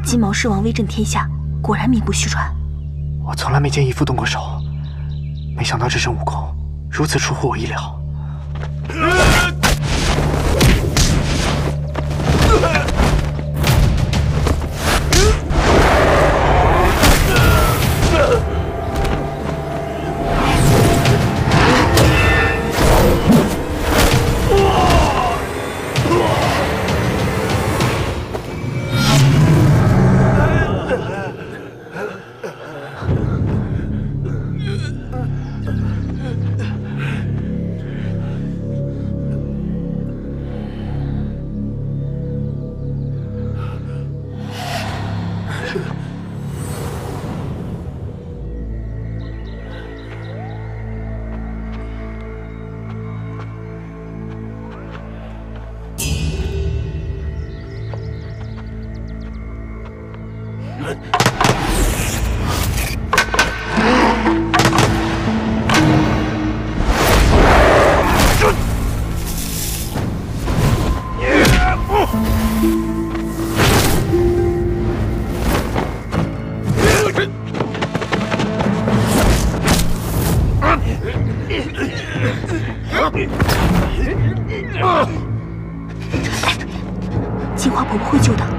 金毛狮王威震天下，果然名不虚传。 我从来没见义父动过手，没想到这身武功如此出乎我意料。 金花婆婆会救的。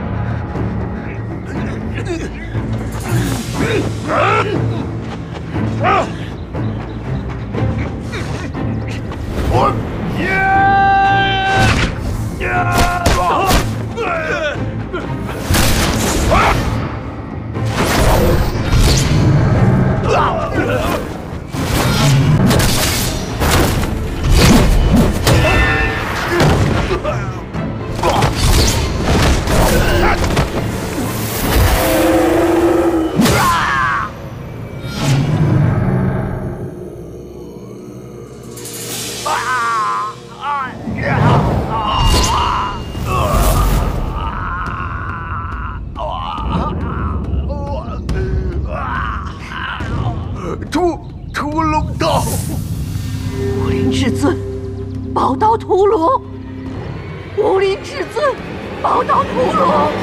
屠龙刀， 武林至尊，宝刀屠龙。武林至尊，宝刀屠龙。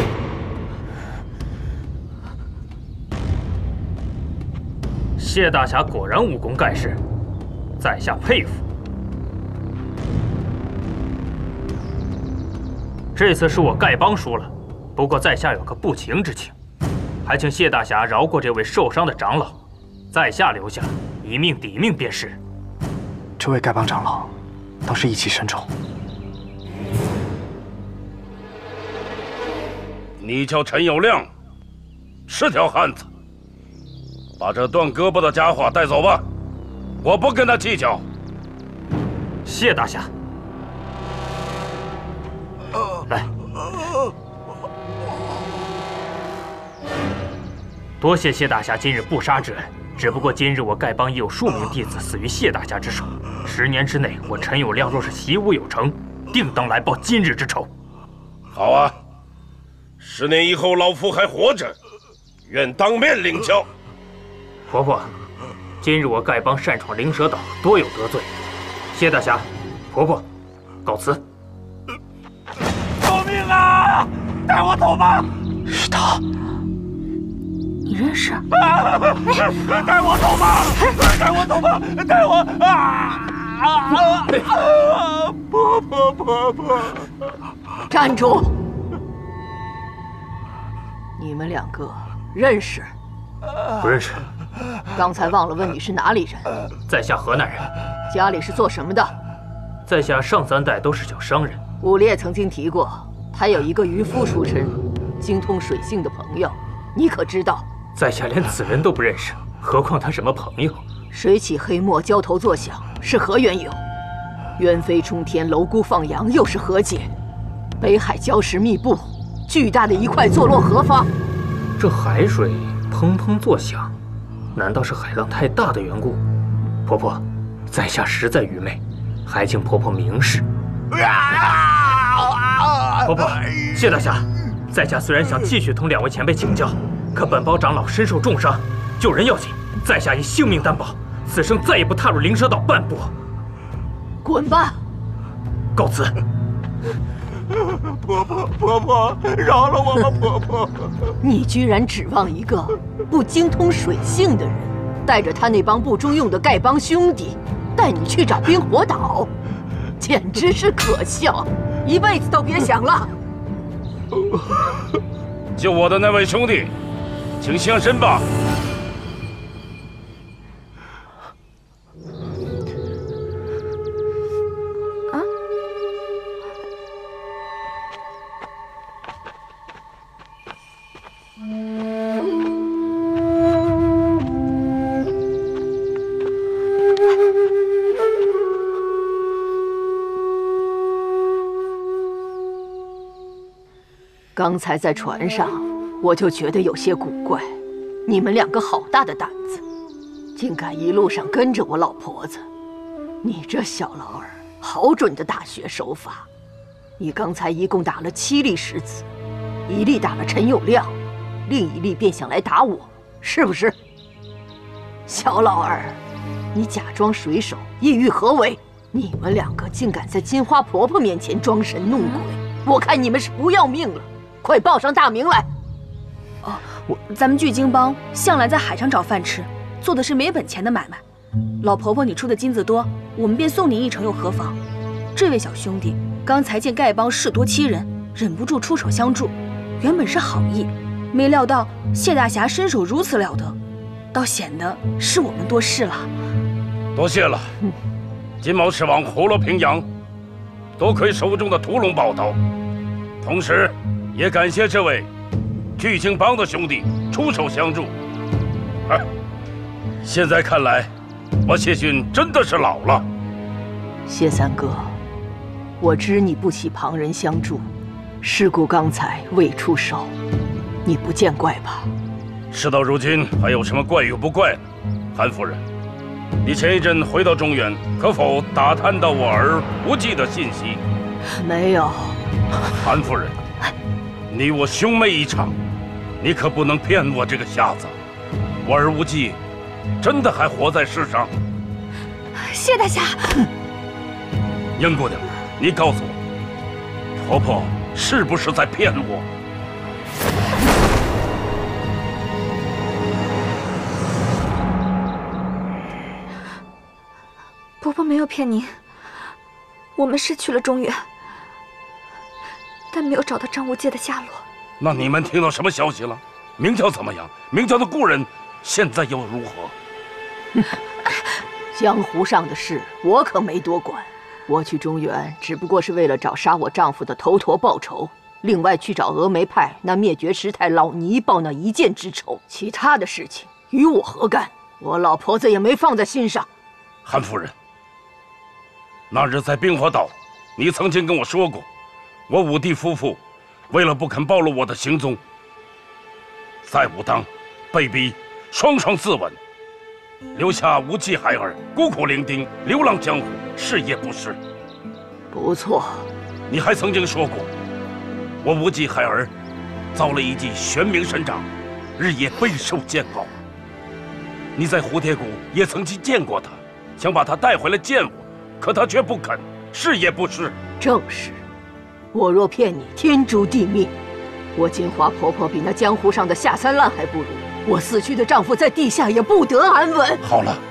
谢大侠果然武功盖世，在下佩服。这次是我丐帮输了，不过在下有个不情之请，还请谢大侠饶过这位受伤的长老。 在下留下，一命抵命便是。 这位丐帮长老倒是义气深重。 你叫陈友谅，是条汉子，把这断胳膊的家伙带走吧，我不跟他计较。 谢大侠，来，多谢谢大侠今日不杀之恩。 只不过今日我丐帮已有数名弟子死于谢大侠之手，10年之内，我陈友谅若是习武有成，定当来报今日之仇。 好啊，10年以后老夫还活着，愿当面领教。 婆婆，今日我丐帮擅闯灵蛇岛，多有得罪。谢大侠，婆婆，告辞。 救命啊！带我走吧！ 是他。 你认识？ 带我走吧！带我走吧！带我婆！ 站住！你们2个认识？ 不认识。 刚才忘了问你是哪里人。 在下河南人。 家里是做什么的？ 在下上3代都是小商人。 武烈曾经提过，他有一个渔夫出身、精通水性的朋友，你可知道？ 在下连此人都不认识，何况他什么朋友？ 水起黑墨，交头作响，是何缘由？鸢飞冲天，蝼蛄放羊，又是何解？北海礁石密布，巨大的一块坐落何方？ 这海水砰砰作响，难道是海浪太大的缘故？婆婆，在下实在愚昧，还请婆婆明示。婆婆，谢大侠，在下虽然想继续同2位前辈请教。 可本包长老身受重伤，救人要紧，在下以性命担保，此生再也不踏入灵蛇岛半步。 滚吧！ 告辞。 婆婆，饶了我吧，婆婆！ 你居然指望一个不精通水性的人，带着他那帮不中用的丐帮兄弟，带你去找冰火岛，简直是可笑！一辈子都别想了。 救我的那位兄弟，请现身吧。 刚才在船上，我就觉得有些古怪。你们两个好大的胆子，竟敢一路上跟着我老婆子！你这小老儿，好准的打学手法！你刚才一共打了7粒石子，一粒打了陈友谅，另一粒便想来打我，是不是？小老儿，你假装水手，意欲何为？你们两个竟敢在金花婆婆面前装神弄鬼，我看你们是不要命了！快报上大名来！ 咱们巨鲸帮向来在海上找饭吃，做的是没本钱的买卖。老婆婆，你出的金子多，我们便送你一程又何妨？这位小兄弟刚才见丐帮事多欺人，忍不住出手相助，原本是好意，没料到谢大侠身手如此了得，倒显得是我们多事了。 多谢了，金毛狮王活络平阳，多亏手中的屠龙宝刀，同时也感谢这位巨鲸帮的兄弟出手相助。现在看来，我谢逊真的是老了。 谢三哥，我知你不喜旁人相助，事故刚才未出手，你不见怪吧？ 事到如今，还有什么怪与不怪呢？韩夫人，你前一阵回到中原，可否打探到我儿无忌的信息？ 没有。 韩夫人，你我兄妹一场，你可不能骗我这个瞎子。我儿无忌真的还活在世上？ 谢大侠， 英姑娘，你告诉我，婆婆是不是在骗我？ 婆婆没有骗您，我们是去了中原，但没有找到张无忌的下落。 那你们听到什么消息了？明教怎么样？明教的故人现在又如何？ 江湖上的事我可没多管。我去中原只不过是为了找杀我丈夫的头陀报仇，另外去找峨眉派那灭绝师太老尼报那一箭之仇。其他的事情与我何干？我老婆子也没放在心上。 韩夫人，那日在冰火岛，你曾经跟我说过，我五弟夫妇为了不肯暴露我的行踪，在武当被逼双双自刎，留下无忌孩儿孤苦伶仃流浪江湖，是也不是？ 不错。 你还曾经说过，我无忌孩儿遭了一记玄冥神掌，日夜备受煎熬。你在蝴蝶谷也曾经见过他，想把他带回来见我，可他却不肯，是也不是？ 正是。我若骗你，天诛地灭。我金华婆婆比那江湖上的下三滥还不如，我死去的丈夫在地下也不得安稳。 好了，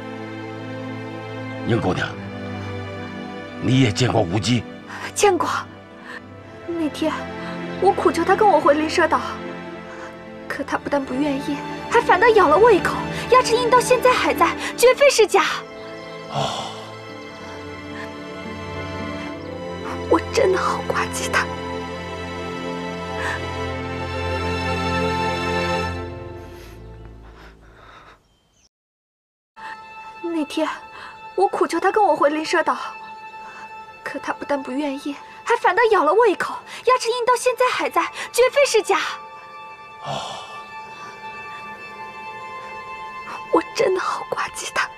英姑娘，你也见过无忌？ 见过。那天我苦求他跟我回灵蛇岛，可他不但不愿意，还反倒咬了我一口，牙齿印到现在还在，绝非是假。 哦， 我真的好挂记他。那天我苦求他跟我回灵蛇岛，可他不但不愿意，还反倒咬了我一口，牙齿印到现在还在，绝非是假。 哦， 我真的好挂记他。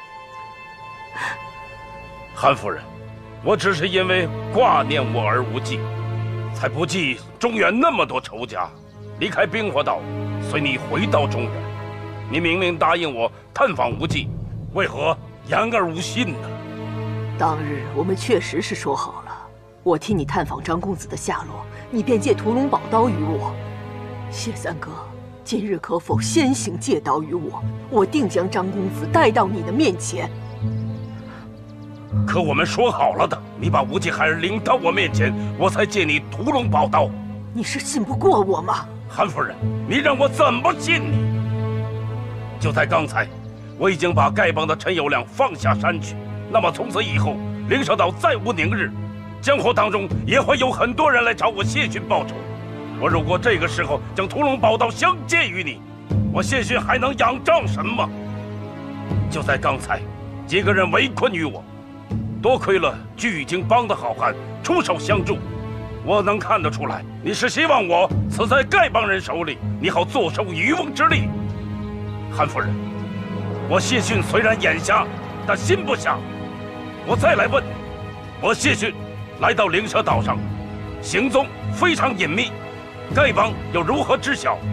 韩夫人，我只是因为挂念我儿无忌，才不计中原那么多仇家，离开冰火岛，随你回到中原。你明明答应我探访无忌，为何言而无信呢？ 当日我们确实是说好了， 我替你探访张公子的下落，你便借屠龙宝刀于我。谢三哥，今日可否先行借刀于我？我定将张公子带到你的面前。 可我们说好了的，你把无忌孩儿领到我面前，我才借你屠龙宝刀。 你是信不过我吗？ 韩夫人，你让我怎么信你？就在刚才，我已经把丐帮的陈友谅放下山去。那么从此以后，灵蛇岛再无宁日，江湖当中也会有很多人来找我谢逊报仇。我如果这个时候将屠龙宝刀相借于你，我谢逊还能仰仗什么？就在刚才，几个人围困于我，多亏了聚景帮的好汉出手相助。我能看得出来，你是希望我死在丐帮人手里，你好坐收渔翁之利。韩夫人，我谢逊虽然眼瞎，但心不瞎。我再来问你，我谢逊来到灵蛇岛上，行踪非常隐秘，丐帮又如何知晓？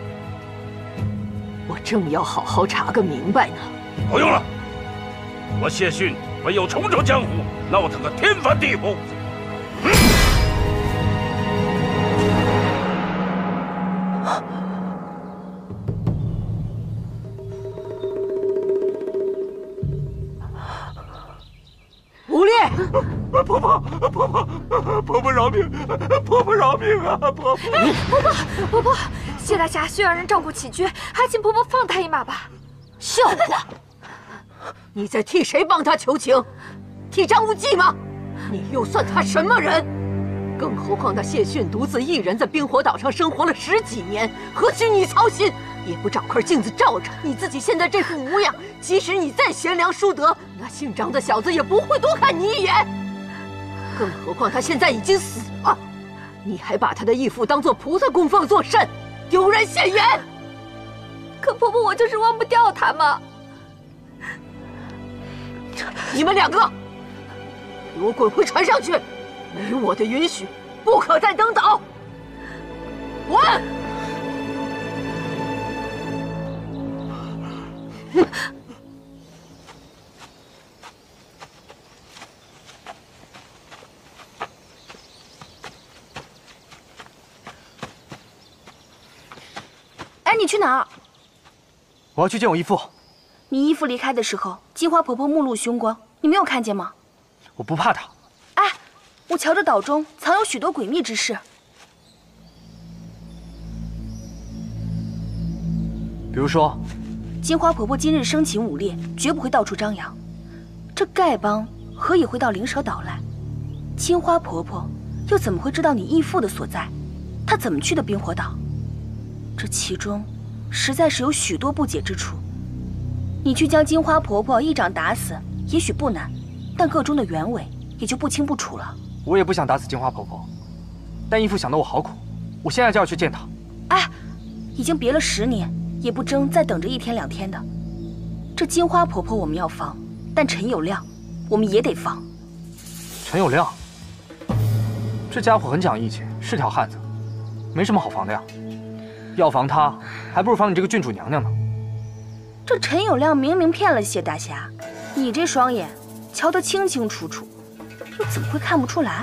我正要好好查个明白呢。 不用了，我谢逊唯有重出江湖，闹腾个天翻地覆。 吴烈， 婆婆饶命！婆婆饶命啊！ 婆婆，谢大侠需要人照顾起居，还请婆婆放他一马吧。 笑话！你在替谁帮他求情？替张无忌吗？你又算他什么人？更何况他谢逊独自一人在冰火岛上生活了10几年，何须你操心？也不找块镜子照照你自己现在这副模样，即使你再贤良淑德，那姓张的小子也不会多看你一眼。更何况他现在已经死了，你还把他的义父当作菩萨供奉作甚，丢人现眼。 可婆婆，我就是忘不掉他嘛。 你们2个，给我滚回船上去！没我的允许，不可再登岛。滚！ 哎，你去哪儿？ 我要去见我义父。 你义父离开的时候，金花婆婆目露凶光，你没有看见吗？ 我不怕他。 哎，我瞧着岛中藏有许多诡秘之事。 比如说， 金花婆婆今日生擒武烈，绝不会到处张扬。这丐帮何以会到灵蛇岛来？金花婆婆又怎么会知道你义父的所在？她怎么去的冰火岛？这其中实在是有许多不解之处。你去将金花婆婆一掌打死，也许不难，但个中的原委也就不清不楚了。 我也不想打死金花婆婆，但义父想得我好苦，我现在就要去见她。 哎，已经别了10年，也不争再等着1天2天的。这金花婆婆我们要防，但陈友谅我们也得防。 陈友谅，这家伙很讲义气，是条汉子，没什么好防的呀。要防他，还不如防你这个郡主娘娘呢。 这陈友谅明明骗了谢大侠，你这双眼瞧得清清楚楚，又怎么会看不出来？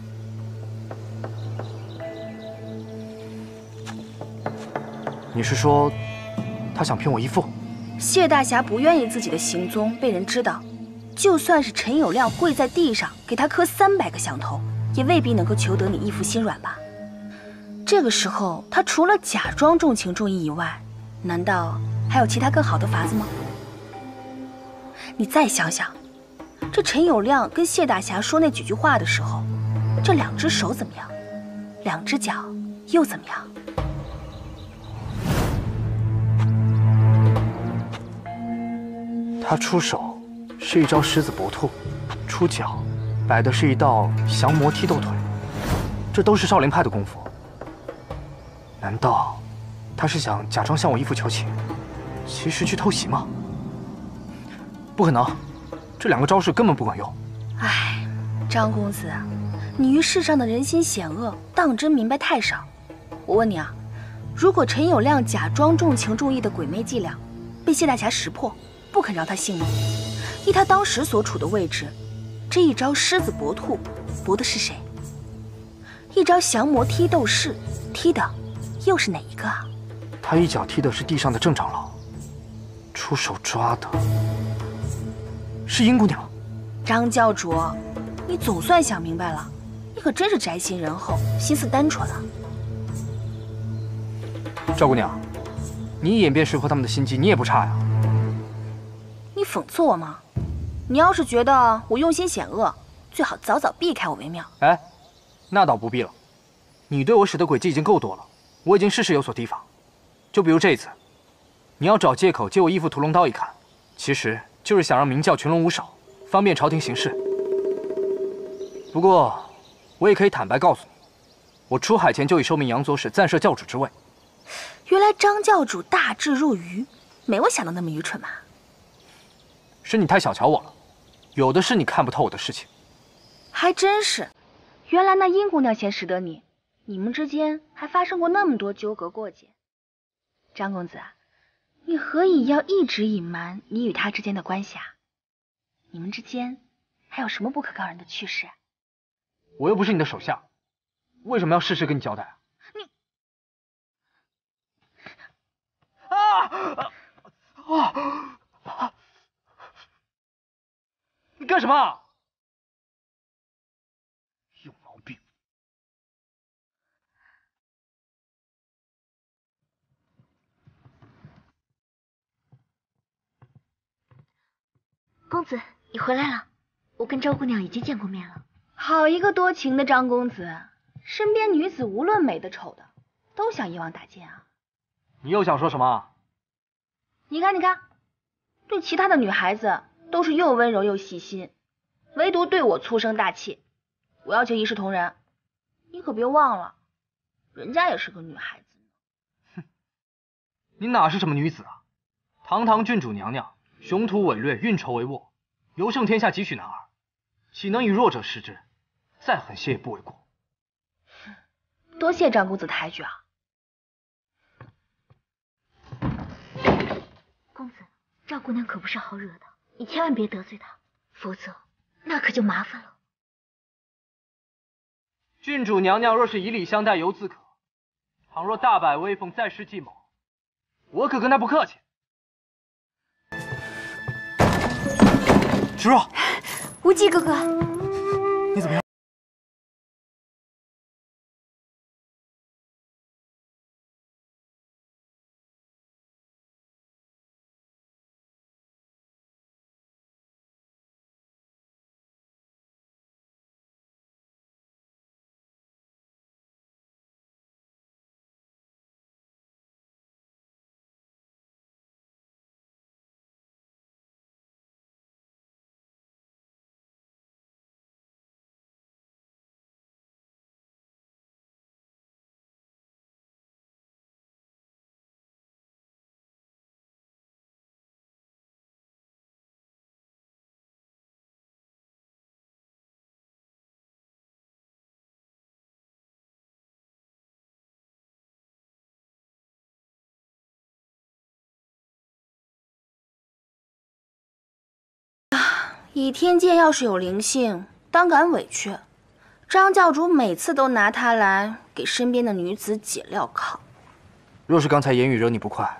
你是说，他想骗我义父？ 谢大侠不愿意自己的行踪被人知道，就算是陈友谅跪在地上给他磕300个响头，也未必能够求得你义父心软吧？这个时候，他除了假装重情重义以外，难道还有其他更好的法子吗？你再想想，这陈友谅跟谢大侠说那几句话的时候，这2只手怎么样？2只脚又怎么样？ 他出手是一招狮子搏兔，出脚摆的是一道降魔踢斗腿，这都是少林派的功夫。难道他是想假装向我义父求情，其实去偷袭吗？不可能，这2个招式根本不管用。 唉，张公子，你于世上的人心险恶当真明白太少。我问你啊，如果陈友谅假装重情重义的鬼魅伎俩被谢大侠识破，不肯饶他性命，依他当时所处的位置，这一招狮子搏兔，搏的是谁？ 一招降魔踢斗士，踢的又是哪一个啊？ 他一脚踢的是地上的郑长老，出手抓的是殷姑娘。 张教主，你总算想明白了，你可真是宅心仁厚，心思单纯啊。 赵姑娘，你演变识破他们的心机，你也不差呀。 你讽刺我吗？你要是觉得我用心险恶，最好早早避开我为妙。 哎，那倒不必了。你对我使的诡计已经够多了，我已经事事有所提防。就比如这一次，你要找借口借我义父屠龙刀一看，其实就是想让明教群龙无首，方便朝廷行事。不过，我也可以坦白告诉你，我出海前就已受命杨左使暂设教主之位。 原来张教主大智若愚，没我想的那么愚蠢嘛。 是你太小瞧我了，有的是你看不透我的事情。 还真是，原来那殷姑娘先识得你，你们之间还发生过那么多纠葛过节。张公子，你何以要一直隐瞒你与她之间的关系啊？你们之间还有什么不可告人的趣事啊？ 我又不是你的手下，为什么要事事跟你交代啊？你干什么？有毛病！ 公子，你回来了，我跟周姑娘已经见过面了。 好一个多情的张公子，身边女子无论美的丑的，都想一网打尽啊！ 你又想说什么？ 你看，你看，对其他的女孩子都是又温柔又细心，唯独对我粗声大气。我要求一视同仁，你可别忘了，人家也是个女孩子呢。 哼，你哪是什么女子啊？堂堂郡主娘娘，雄图伟略，运筹帷幄，尤胜天下几许男儿，岂能以弱者视之？再狠些也不为过。 多谢张公子抬举啊！ 公子，赵姑娘可不是好惹的，你千万别得罪她，否则那可就麻烦了。 郡主娘娘若是以礼相待，犹自可；倘若大摆威风，再施计谋，我可跟她不客气。芷若， 无忌哥哥， 你怎么样？ 倚天剑要是有灵性，当敢委屈。张教主每次都拿它来给身边的女子解镣铐。 若是刚才言语惹你不快，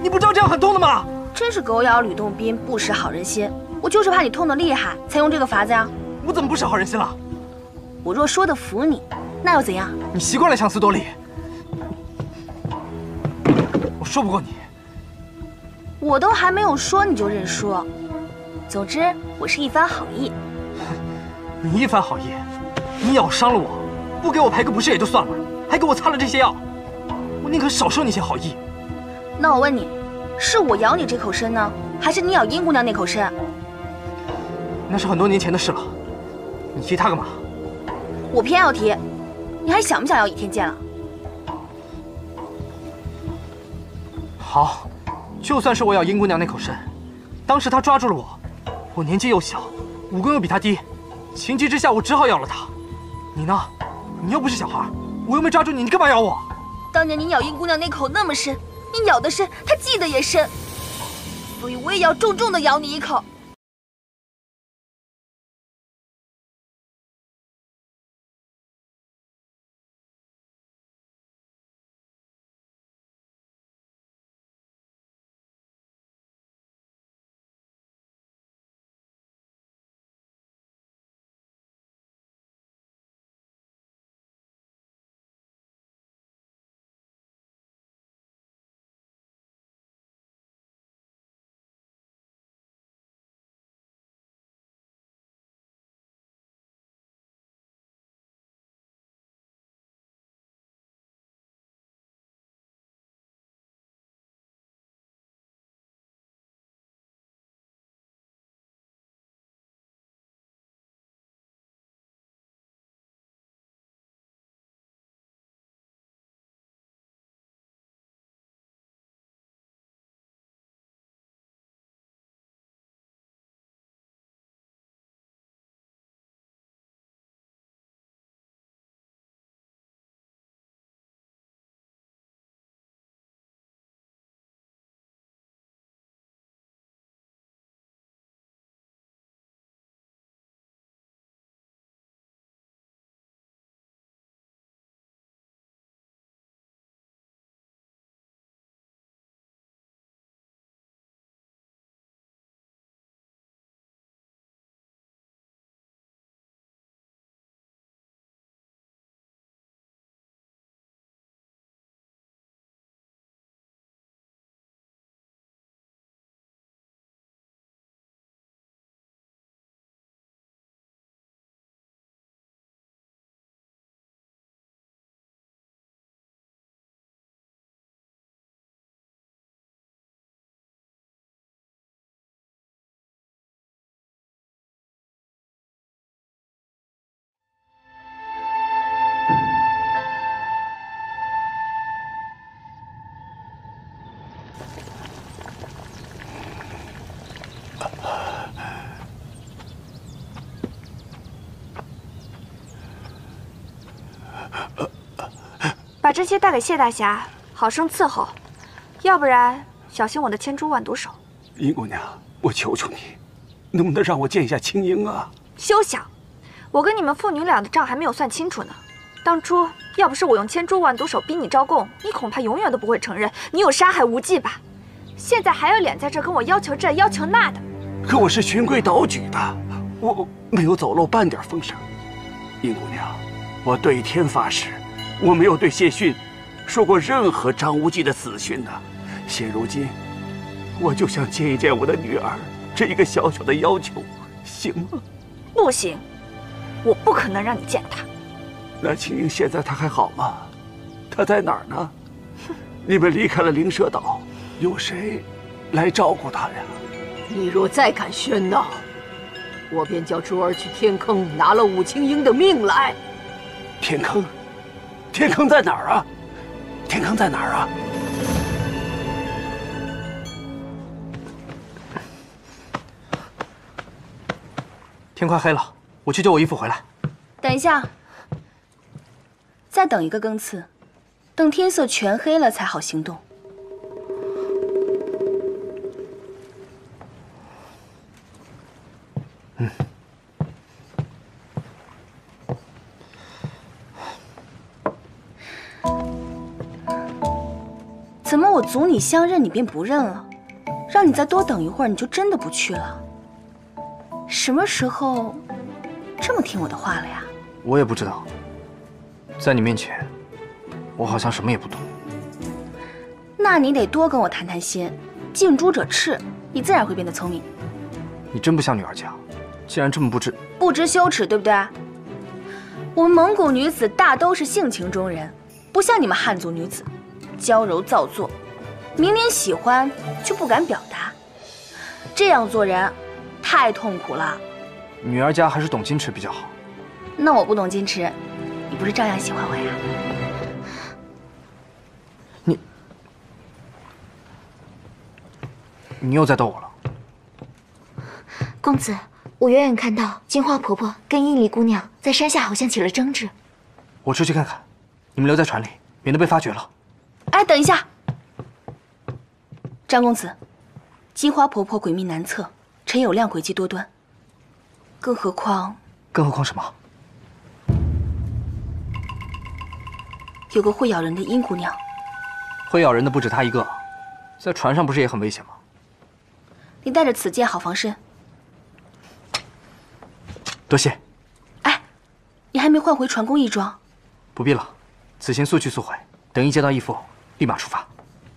你不知道这样很痛的吗？ 真是狗咬吕洞宾，不识好人心。我就是怕你痛得厉害，才用这个法子呀。 我怎么不识好人心了？ 我若说的服你，那又怎样？ 你习惯了强词夺理，我说不过你。 我都还没有说你就认输。总之，我是一番好意。 你一番好意，你咬伤了我，不给我赔个不是也就算了，还给我擦了这些药，我宁可少受你些好意。 那我问你，是我咬你这口参呢，还是你咬殷姑娘那口参？ 那是很多年前的事了，你提他干嘛？ 我偏要提，你还想不想要倚天剑了？ 好，就算是我咬殷姑娘那口参，当时她抓住了我，我年纪又小，武功又比她低，情急之下我只好咬了她。你呢？你又不是小孩，我又没抓住你，你干嘛咬我？ 当年你咬殷姑娘那口那么深，你咬的深，她记得也深，所以我也要重重的咬你一口。 把这些带给谢大侠，好生伺候，要不然小心我的千珠万毒手。 殷姑娘，我求求你，能不能让我见一下青樱啊？ 休想！我跟你们父女俩的账还没有算清楚呢。当初要不是我用千珠万毒手逼你招供，你恐怕永远都不会承认你有杀害无忌吧？现在还有脸在这跟我要求这要求那的。 可我是循规蹈矩的，我没有走漏半点风声。殷姑娘，我对天发誓，我没有对谢逊说过任何张无忌的死讯呢。现如今，我就想见一见我的女儿，这一个小小的要求，行吗？ 不行，我不可能让你见她。 那青樱现在她还好吗？她在哪儿呢？你们离开了灵蛇岛，有谁来照顾她呀？ 你若再敢喧闹，我便叫珠儿去天坑拿了武青樱的命来。 天坑？天坑在哪儿啊？天坑在哪儿啊？ 天快黑了，我去救我义父回来。 等一下，再等一个更次，等天色全黑了才好行动。 怎么我阻你相认，你便不认了？让你再多等一会儿，你就真的不去了？什么时候这么听我的话了呀？ 我也不知道，在你面前，我好像什么也不懂。 那你得多跟我谈谈心，近朱者赤，你自然会变得聪明。 你真不像女儿家，竟然这么不知羞耻，对不对？我们蒙古女子大都是性情中人，不像你们汉族女子，娇柔造作，明明喜欢却不敢表达，这样做人太痛苦了。 女儿家还是懂矜持比较好。 那我不懂矜持，你不是照样喜欢我呀？ 你又在逗我了。 公子，我远远看到金花婆婆跟英离姑娘在山下好像起了争执。 我出去看看，你们留在船里，免得被发觉了。 哎，等一下，张公子，金花婆婆诡秘难测，陈友谅诡计多端，更何况什么？ 有个会咬人的阴姑娘。 会咬人的不止她一个，在船上不是也很危险吗？ 你带着此剑好防身。 多谢。 哎，你还没换回船工衣装？ 不必了，此行速去速回，等一接到义父，立马出发。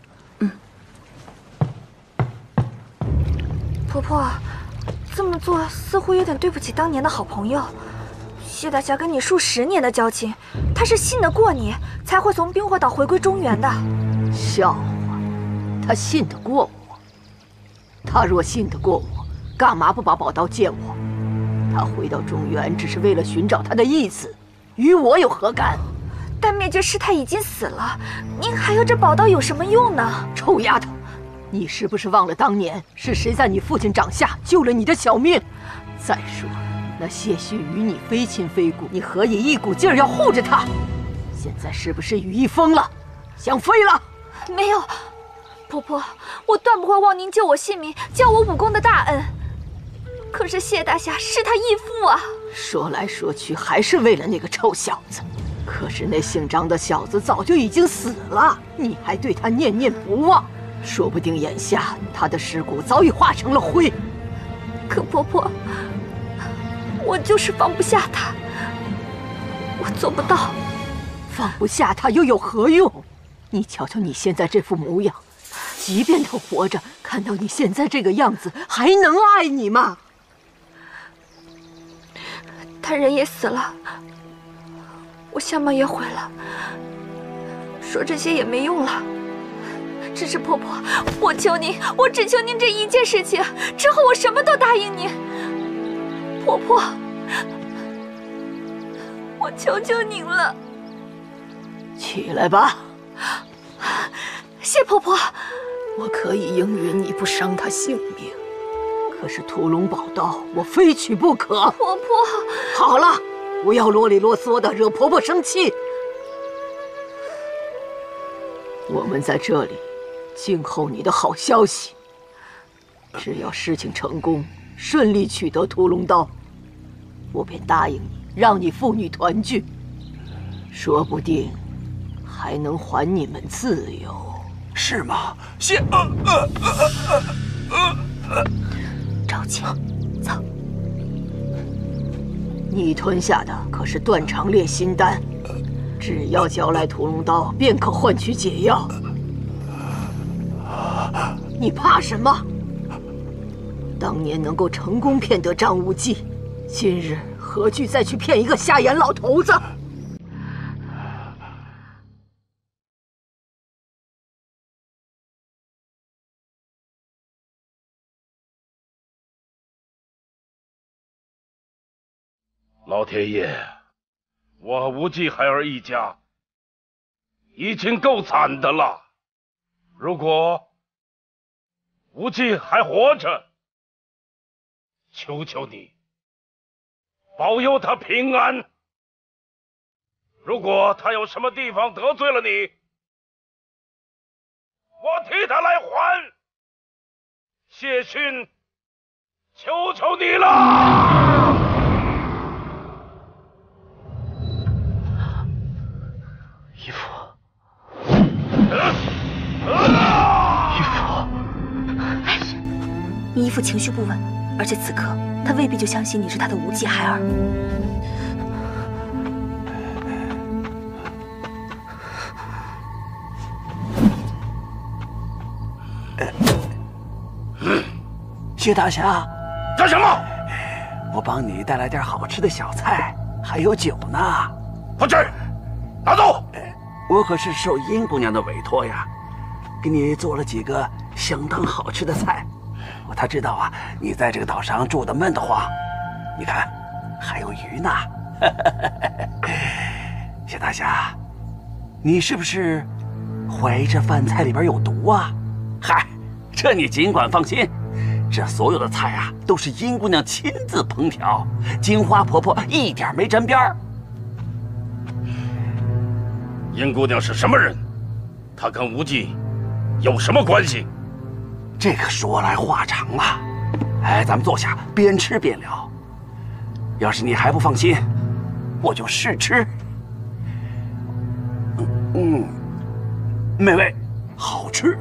婆婆，这么做似乎有点对不起当年的好朋友。谢大侠跟你数10年的交情，他是信得过你，才会从冰火岛回归中原的。 笑话，他信得过我？他若信得过我，干嘛不把宝刀借我？他回到中原只是为了寻找他的义子，与我有何干？ 但灭绝师太已经死了，您还要这宝刀有什么用呢？ 臭丫头，你是不是忘了当年是谁在你父亲掌下救了你的小命？再说，那谢逊与你非亲非故，你何以一股劲儿要护着他？现在是不是羽翼丰了，想飞了？ 没有，婆婆，我断不会忘您救我性命、教我武功的大恩。可是谢大侠是他义父啊！ 说来说去还是为了那个臭小子。可是那姓张的小子早就已经死了，你还对他念念不忘，说不定眼下他的尸骨早已化成了灰。 可婆婆，我就是放不下他，我做不到。 放不下他又有何用？你瞧瞧你现在这副模样，即便他活着，看到你现在这个样子，还能爱你吗？ 他人也死了，我相貌也毁了，说这些也没用了。只是婆婆，我求您，我只求您这一件事情，之后我什么都答应您。婆婆，我求求您了。 起来吧。 谢婆婆。 我可以应允你不伤他性命，可是屠龙宝刀我非取不可。 婆婆， 好了，不要啰里啰嗦的，惹婆婆生气。我们在这里静候你的好消息。只要事情成功，顺利取得屠龙刀，我便答应你，让你父女团聚，说不定还能还你们自由。 是吗？ 着急，走。 你吞下的可是断肠裂心丹，只要交来屠龙刀，便可换取解药。你怕什么？当年能够成功骗得张无忌，今日何惧再去骗一个瞎眼老头子？ 老天爷，我无忌孩儿一家已经够惨的了。如果无忌还活着，求求你保佑他平安。如果他有什么地方得罪了你，我替他来还。谢逊，求求你了！ 义父。 父情绪不稳，而且此刻他未必就相信你是他的无忌孩儿。 谢大侠， 干什么？ 我帮你带来点好吃的小菜，还有酒呢。 不去，拿走！ 我可是受殷姑娘的委托呀，给你做了几个相当好吃的菜。她知道啊，你在这个岛上住得闷得慌。你看，还有鱼呢。谢大侠，你是不是怀疑这饭菜里边有毒啊？嗨，这你尽管放心。这所有的菜啊，都是殷姑娘亲自烹调，金花婆婆一点没沾边儿。 殷姑娘是什么人？她跟无忌有什么关系？ 这个说来话长了。哎，咱们坐下，边吃边聊。要是你还不放心，我就试吃。美味，好吃。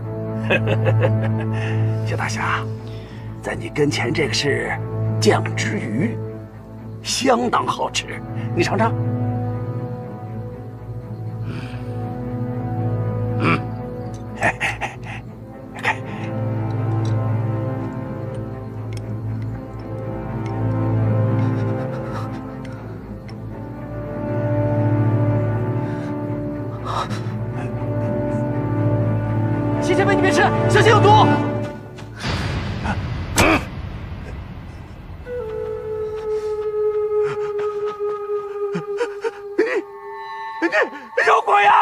谢大侠。在你跟前，这个是酱汁鱼，相当好吃，你尝尝。 谢前辈，你别吃，小心有毒！ 有鬼呀！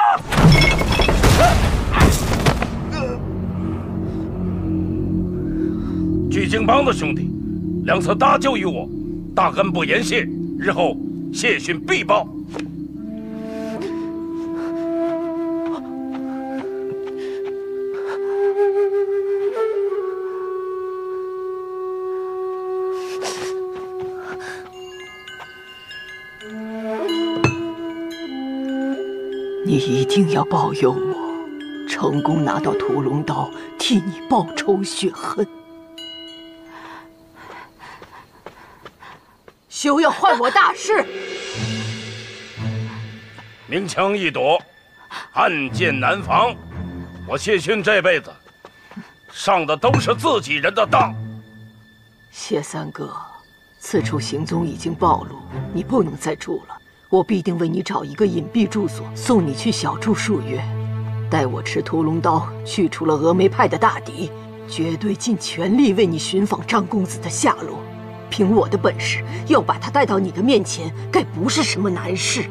聚经帮的兄弟，两次搭救于我，大恩不言谢，日后谢逊必报。 你一定要保佑我，成功拿到屠龙刀，替你报仇雪恨。休要坏我大事！ 明枪易躲，暗箭难防。我谢逊这辈子上的都是自己人的当。 谢三哥，此处行踪已经暴露，你不能再住了。我必定为你找一个隐蔽住所，送你去小住数月。待我持屠龙刀去除了峨眉派的大敌，绝对尽全力为你寻访张公子的下落。凭我的本事，要把他带到你的面前，该不是什么难事。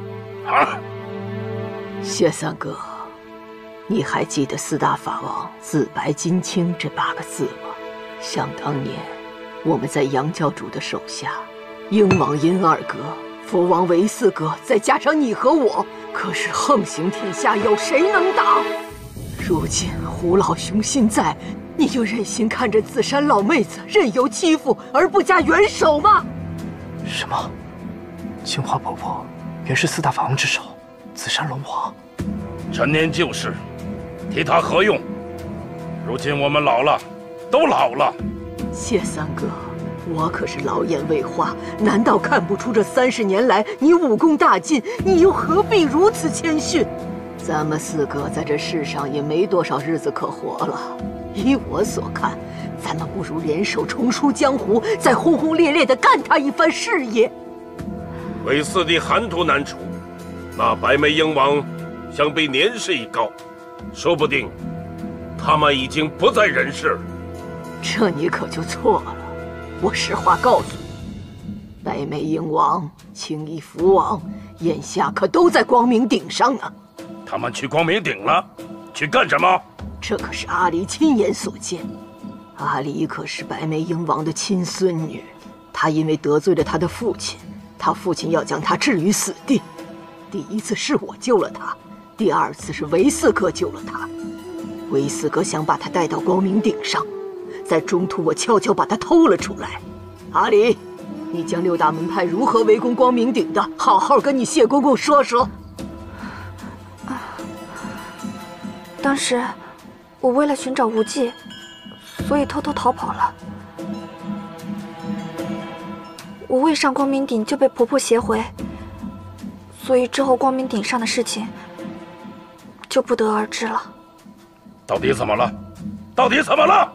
谢三哥，你还记得四大法王自白金青这8个字吗？想当年，我们在杨教主的手下，鹰王殷二哥。佛王韦四哥，再加上你和我，可是横行天下，有谁能挡？如今胡老兄心在，你就忍心看着紫山老妹子任由欺负而不加援手吗？ 什么？青花婆婆原是四大法王之首，紫山龙王。 陈年旧事，提他何用？如今我们老了，都老了。 谢三哥。我可是老眼未花，难道看不出这30年来你武功大进？你又何必如此谦逊？咱们4个在这世上也没多少日子可活了。依我所看，咱们不如联手重出江湖，再轰轰烈烈地干他一番事业。 韦四弟寒途难除，那白眉鹰王想必年事已高，说不定他们已经不在人世了。 这你可就错了。我实话告诉你，白眉鹰王、青衣蝠王眼下可都在光明顶上呢。 他们去光明顶了，去干什么？ 这可是阿离亲眼所见。阿离可是白眉鹰王的亲孙女，她因为得罪了他的父亲，他父亲要将她置于死地。第一次是我救了她，第2次是韦四哥救了她。韦四哥想把她带到光明顶上。在中途，我悄悄把他偷了出来。阿离，你将6大门派如何围攻光明顶的，好好跟你谢公公说说。 当时我为了寻找无忌，所以偷偷逃跑了。 我未上光明顶就被婆婆挟回，所以之后光明顶上的事情就不得而知了。 到底怎么了？到底怎么了？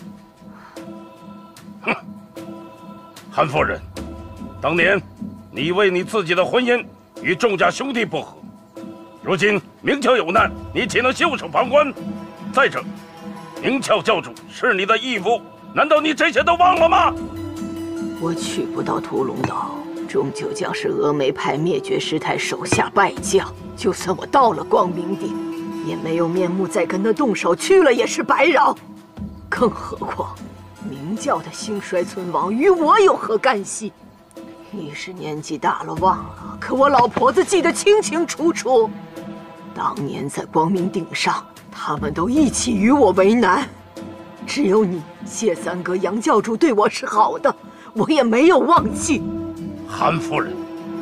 哼，韩夫人，当年你为你自己的婚姻与众家兄弟不和，如今明教有难，你岂能袖手旁观？再者，明教教主是你的义父，难道你这些都忘了吗？ 我去不到屠龙岛，终究将是峨眉派灭绝师太手下败将。就算我到了光明顶，也没有面目再跟他动手，去了也是白扰。更何况，明教的兴衰存亡与我有何干系？你是年纪大了忘了，可我老婆子记得清清楚楚。当年在光明顶上，他们都一起与我为难，只有你谢三哥、杨教主对我是好的，我也没有忘记。 韩夫人，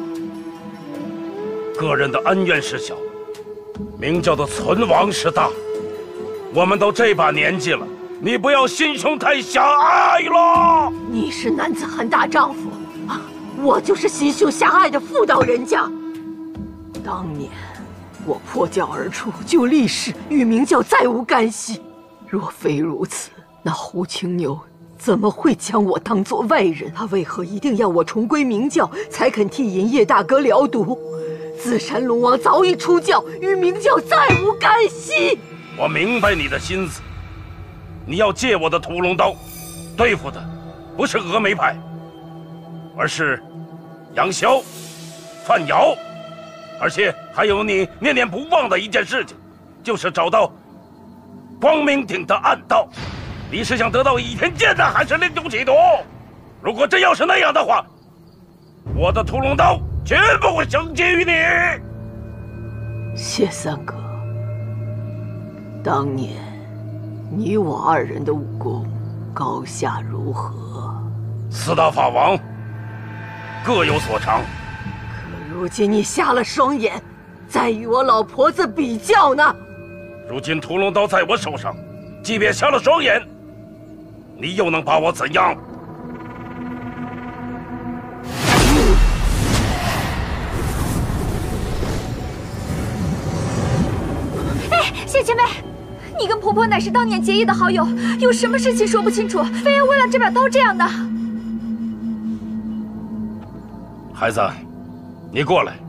个人的恩怨是小，明教的存亡是大。我们都这把年纪了，你不要心胸太狭隘了。 你是男子汉大丈夫啊，我就是心胸狭隘的妇道人家。当年我破教而出，就立誓与明教再无干系。若非如此，那胡青牛怎么会将我当作外人？他为何一定要我重归明教，才肯替银叶大哥疗毒？紫山龙王早已出教，与明教再无干系。 我明白你的心思，你要借我的屠龙刀，对付的不是峨眉派，而是杨逍、范瑶，而且还有你念念不忘的一件事情，就是找到光明顶的暗道。你是想得到倚天剑呢，还是另有企图？如果真要是那样的话，我的屠龙刀绝不会相借于你。 谢三哥，当年你我二人的武功高下如何？ 四大法王各有所长， 可如今你瞎了双眼，在与我老婆子比较呢。 如今屠龙刀在我手上，即便瞎了双眼，你又能把我怎样？ 哎，谢前辈，你跟婆婆乃是当年结义的好友，有什么事情说不清楚，非要为了这把刀这样的？ 孩子，你过来。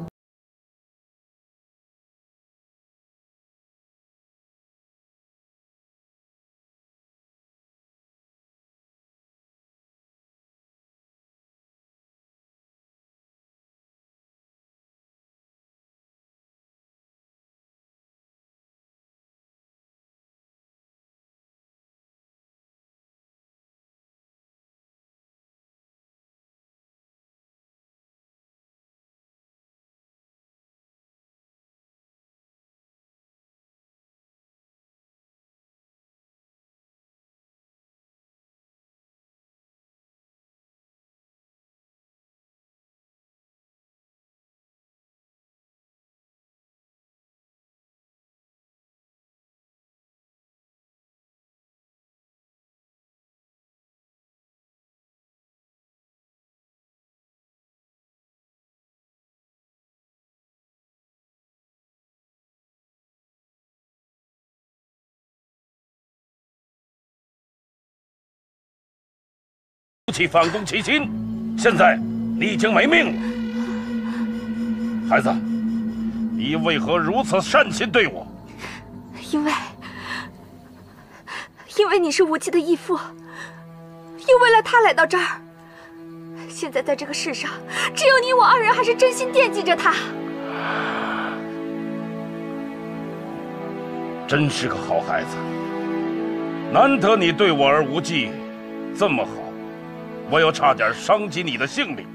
反攻其心，现在你已经没命了。孩子，你为何如此善心对我？ 因为你是无忌的义父，又为了他来到这儿。现在在这个世上，只有你我二人还是真心惦记着他。 真是个好孩子，难得你对我儿无忌这么好。我又差点伤及你的性命。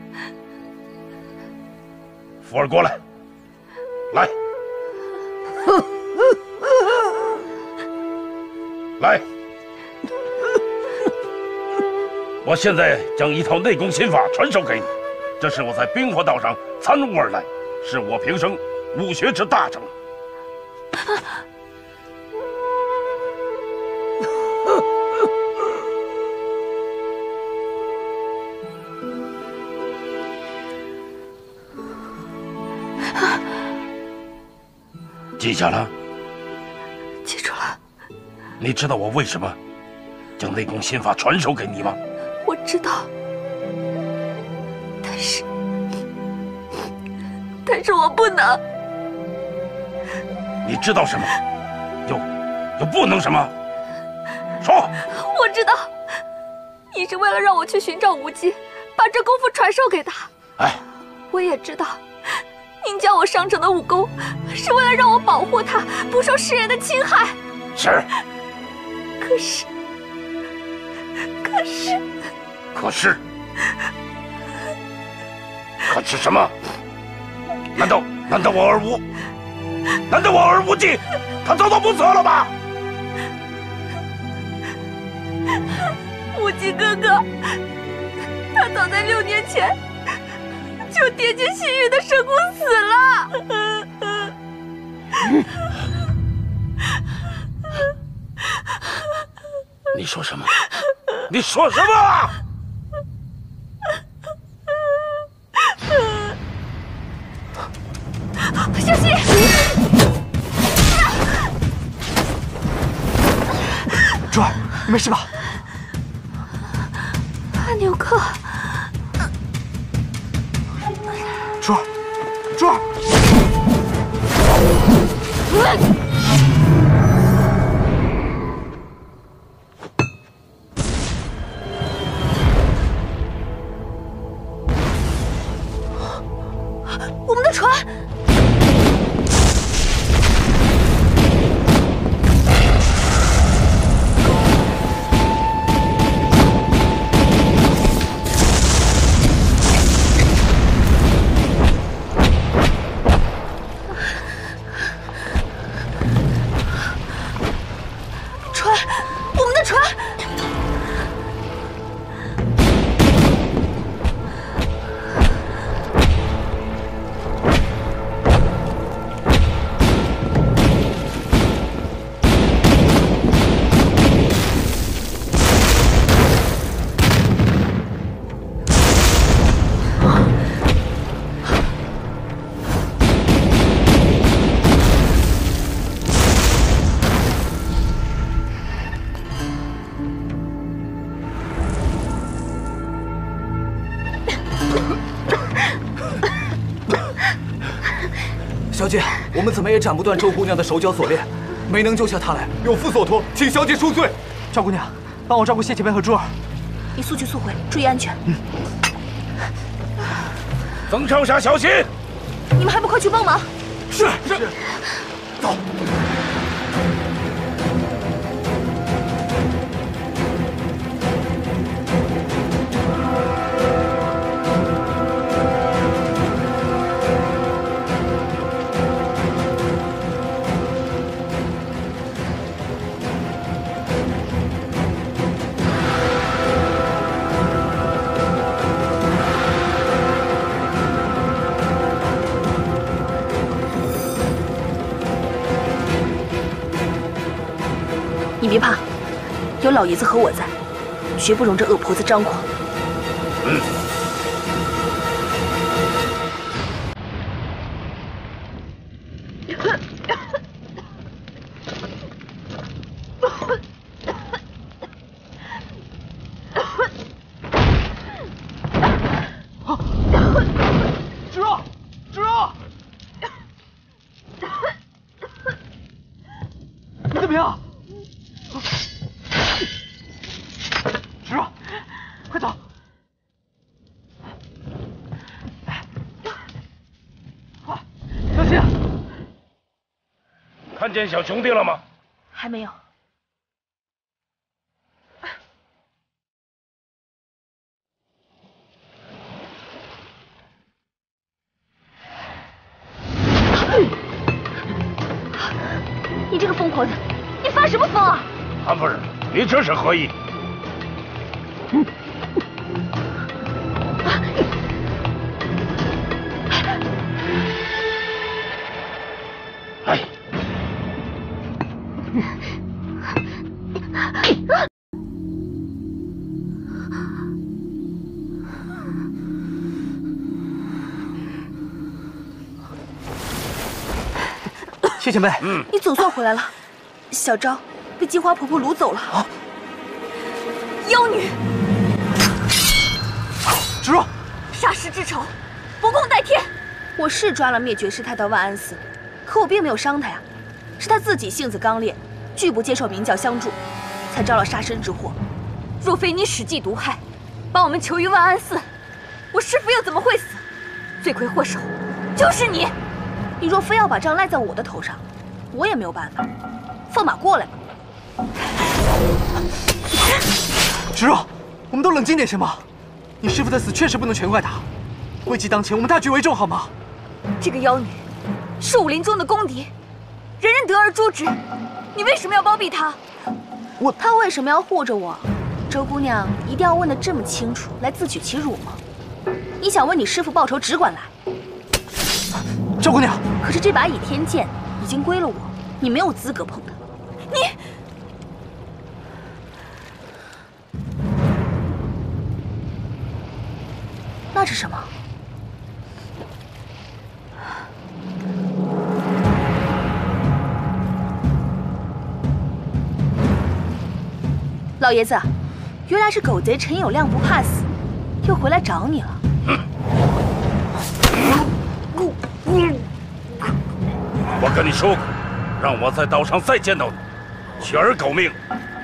福儿过来，来，来，我现在将一套内功心法传授给你，这是我在冰火岛上参悟而来，是我平生武学之大成。 记下了？ 记住了。 你知道我为什么将内功心法传授给你吗？ 我知道，但是我不能。 你知道什么？又不能什么？说。 我知道，你是为了让我去寻找无忌，把这功夫传授给他。 哎， 我也知道，您教我上乘的武功，是为了让我保护他，不受世人的侵害。 是。可是什么？难道我儿无忌，他早都不死了吗？ 无忌哥哥，他早在6年前就跌进西域的深谷死了。 你说什么？你说什么？ 小心！ 珠儿，你没事吧？ 阿牛哥， 珠儿，珠儿！ 我们的船！我们的船！ 小姐，我们怎么也斩不断周姑娘的手脚锁链，没能救下她来，有负所托，请小姐恕罪。赵姑娘，帮我照顾谢前辈和珠儿。 你速去速回，注意安全。 曾少侠，小心！ 你们还不快去帮忙？ 是，走。 你别怕，有老爷子和我在，绝不容这恶婆子张狂。 你怎么样？石若，快走！快，小心！ 看见小兄弟了吗？ 还没有。你这个疯婆子，你发什么疯啊？ 韩夫人，你这是何意？哎， 谢前辈。 你总算回来了。小昭被金花婆婆掳走了。啊！妖女！ 芷若， 杀师之仇，不共戴天。我是抓了灭绝师太到万安寺，可我并没有伤她呀，是她自己性子刚烈，拒不接受明教相助，才招了杀身之祸。若非你使计毒害，把我们囚于万安寺，我师父又怎么会死？罪魁祸首就是你。你若非要把账赖在我的头上，我也没有办法。放马过来吧。 芷若，我们都冷静点行吗？你师父的死确实不能全怪他，危急当前，我们大局为重好吗？ 这个妖女是武林中的公敌，人人得而诛之。你为什么要包庇她？她为什么要护着我？周姑娘一定要问得这么清楚，来自取其辱吗？你想为你师父报仇，只管来。 周姑娘， 可是这把倚天剑已经归了我，你没有资格碰它。你，那是什么？老爷子，原来是狗贼陈友谅不怕死，又回来找你了。 我跟你说过，让我在道上再见到你，取而狗命。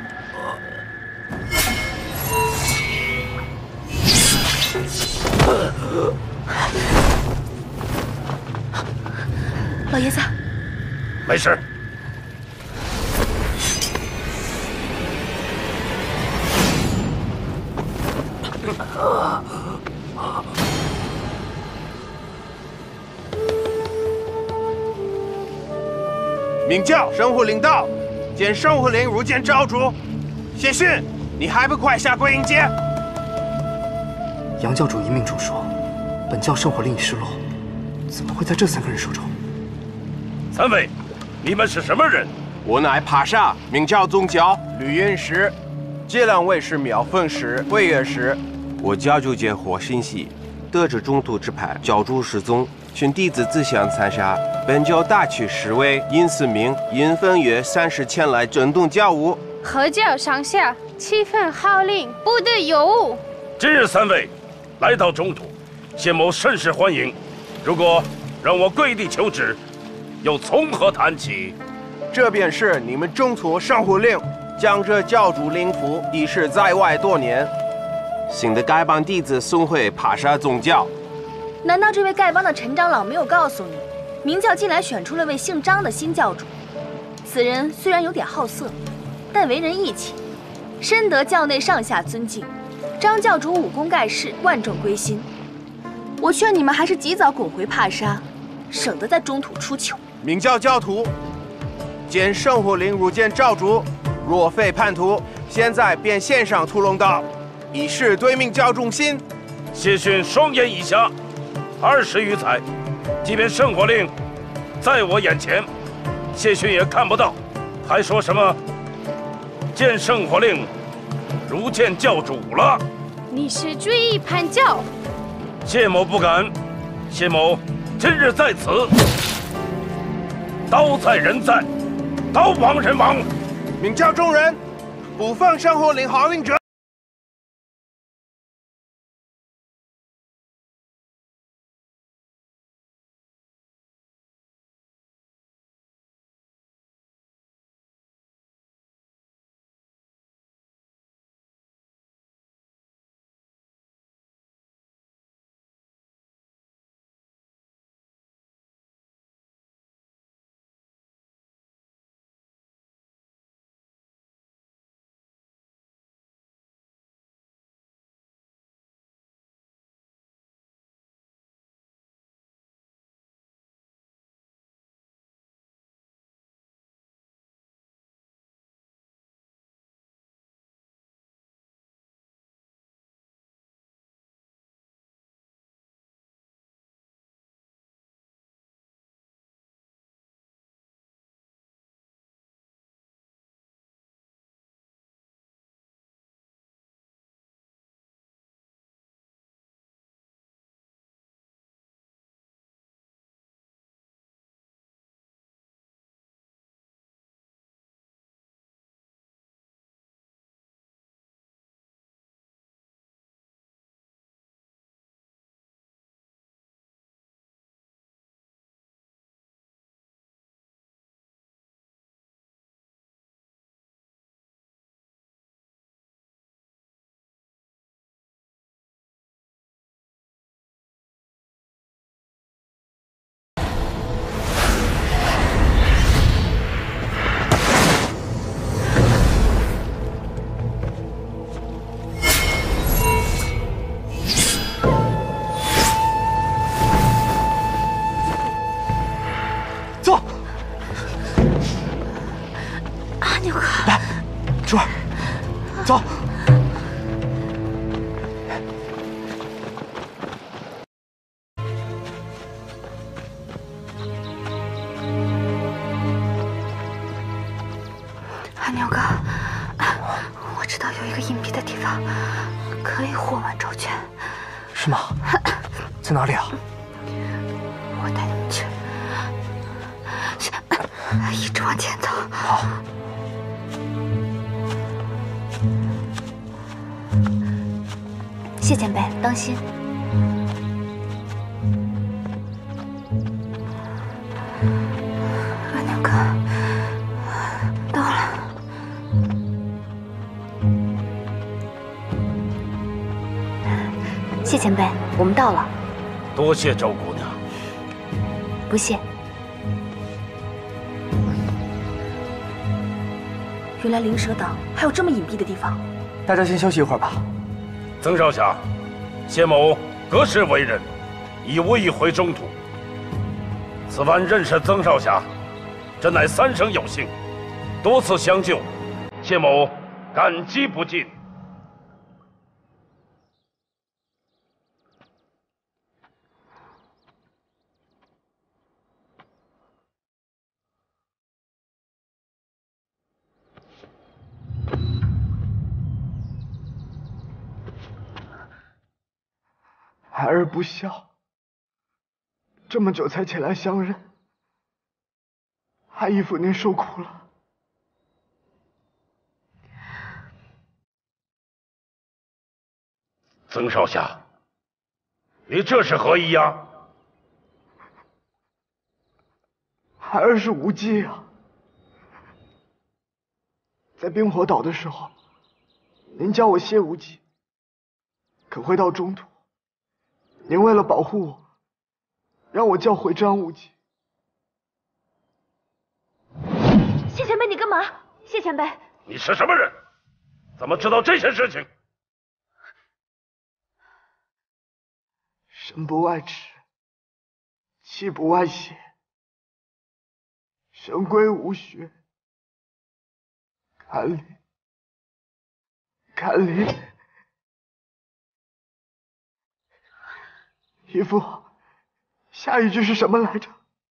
老爷子， 没事。 明教圣护领到，见圣护令如见诏主。谢逊，你还不快下跪迎接？ 杨教主一命中说，本教圣火令已失落，怎么会在这3个人手中 ？3位，你们是什么人？ 我乃帕沙，明教宗教吕运使。这2位是妙凤使、慧月使。我教主见获信息，得知中途之派教主失踪，请弟子自相残杀。本教大区侍卫尹思明、尹凤月3时前来震动教务。 何教上下气氛号令，不得有误。 今日3位来到中途，谢某甚是欢迎。如果让我跪地求旨，又从何谈起？ 这便是你们中途圣护令，将这教主灵符已是在外多年。新的丐帮弟子送回帕沙宗教。 难道这位丐帮的陈长老没有告诉你，明教近来选出了位姓张的新教主？此人虽然有点好色，但为人义气，深得教内上下尊敬。张教主武功盖世，万众归心。我劝你们还是及早滚回帕沙，省得在中途出糗。 明教教徒见圣护令如见诏主，若非叛徒，现在便献上屠龙刀，以示对明教忠心。 谢逊双眼以下20余载，即便圣火令在我眼前，谢逊也看不到，还说什么见圣火令如见教主了？ 你是追意叛教？ 谢某不敢，谢某今日在此，刀在人在，刀亡人亡。 明教众人，不放圣护令号令者。 走。 阿牛哥，我知道有一个隐蔽的地方，可以护我们周全。 是吗？在哪里啊？ 我带你们去，一直往前走。 好。 谢前辈，当心。 阿牛哥，到了。 谢前辈，我们到了。 多谢周姑娘。 不谢。 原来灵蛇岛还有这么隐蔽的地方。 大家先休息一会儿吧。 曾少侠，谢某隔世为人，已无一回中途。此番认识曾少侠，真乃三生有幸，多次相救，谢某感激不尽。 孩儿不孝，这么久才前来相认，还义父您受苦了。 曾少侠，你这是何意呀？ 孩儿是无忌啊，在冰火岛的时候，您教我谢无忌，可回到中途，您为了保护我，让我叫回张无忌。 谢前辈，你干嘛？谢前辈， 你是什么人？怎么知道这些事情？ 身不外齿，气不外邪，神龟无穴，看理，看理。义父，下一句是什么来着？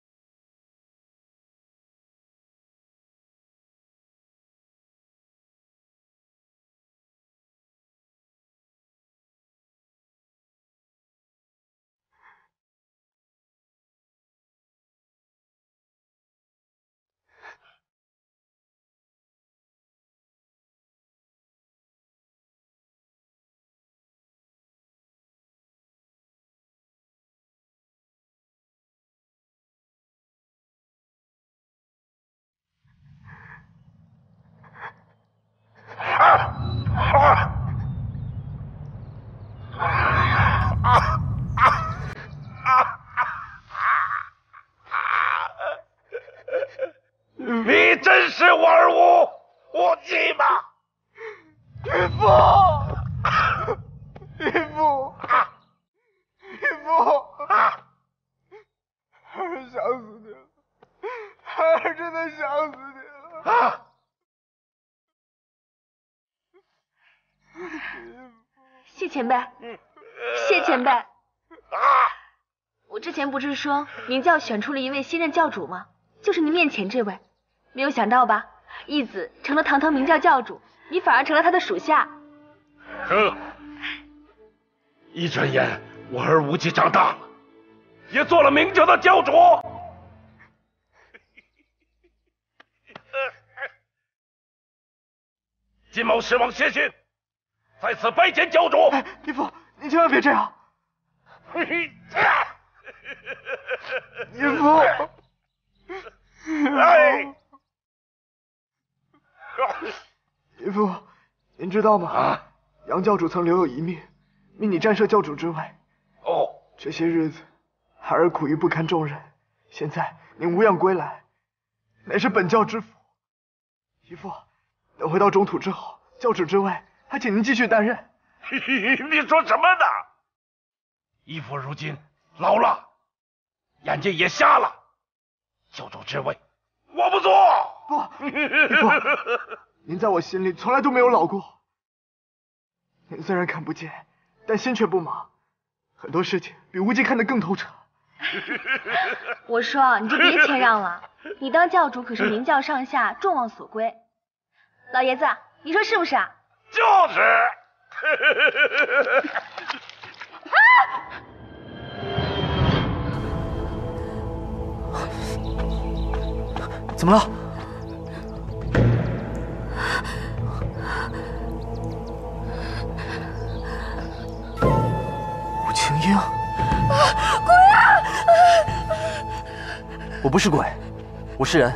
你真是玩物无忌吗？ 义父，义父，义父，孩儿想死你了，孩儿真的想死你了。 谢前辈，谢前辈。我之前不是说明教选出了一位新任教主吗？就是您面前这位。没有想到吧？义子成了堂堂明教教主，你反而成了他的属下。 一转眼，我儿无忌长大了，也做了明教的教主。金某失望谢逊，在此拜见教主。 义父，您千万别这样。义父，义父，您知道吗？杨教主曾留有遗命，命你战摄教主之位。 哦， 这些日子，孩儿苦于不堪重任，现在您无恙归来，乃是本教之福。义父，等回到中土之后，教主之位还请您继续担任。 你说什么呢？义父如今老了，眼睛也瞎了，教主之位我不做。 不，义父，您在我心里从来都没有老过。 人虽然看不见，但心却不盲，很多事情比无忌看得更透彻。 我说你就别谦让了，你当教主可是名教上下，众望所归。老爷子，你说是不是啊？ 就是。 怎么了？武清英， 鬼啊！ 我不是鬼，我是人。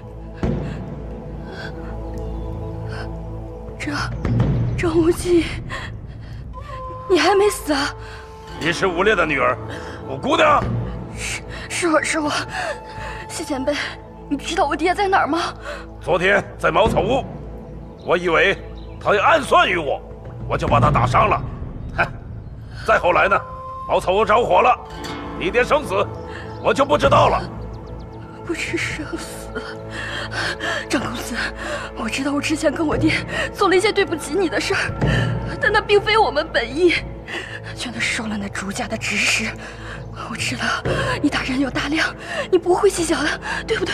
张无忌，你还没死啊？ 你是武烈的女儿，武姑娘。 是我。谢前辈，你知道我爹在哪儿吗？ 昨天在茅草屋，我以为他要暗算于我，我就把他打伤了。哼！再后来呢，茅草屋着火了，你爹生死，我就不知道了。 不知生死，张公子，我知道我之前跟我爹做了一些对不起你的事儿，但那并非我们本意，全都受了那朱家的指使。我知道你大人有大量，你不会计较的，对不对？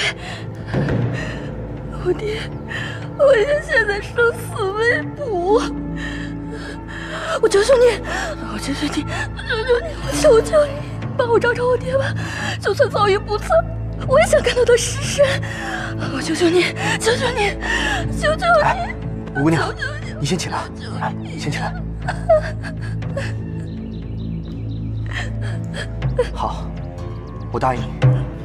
我爹现在生死未卜，我求求你，我求求你，帮我找找我爹吧，就算遭遇不测。我也想看到他尸身，我求求你，求求你，求求你！ 武姑娘，你先起来，来，先起来。好，我答应你。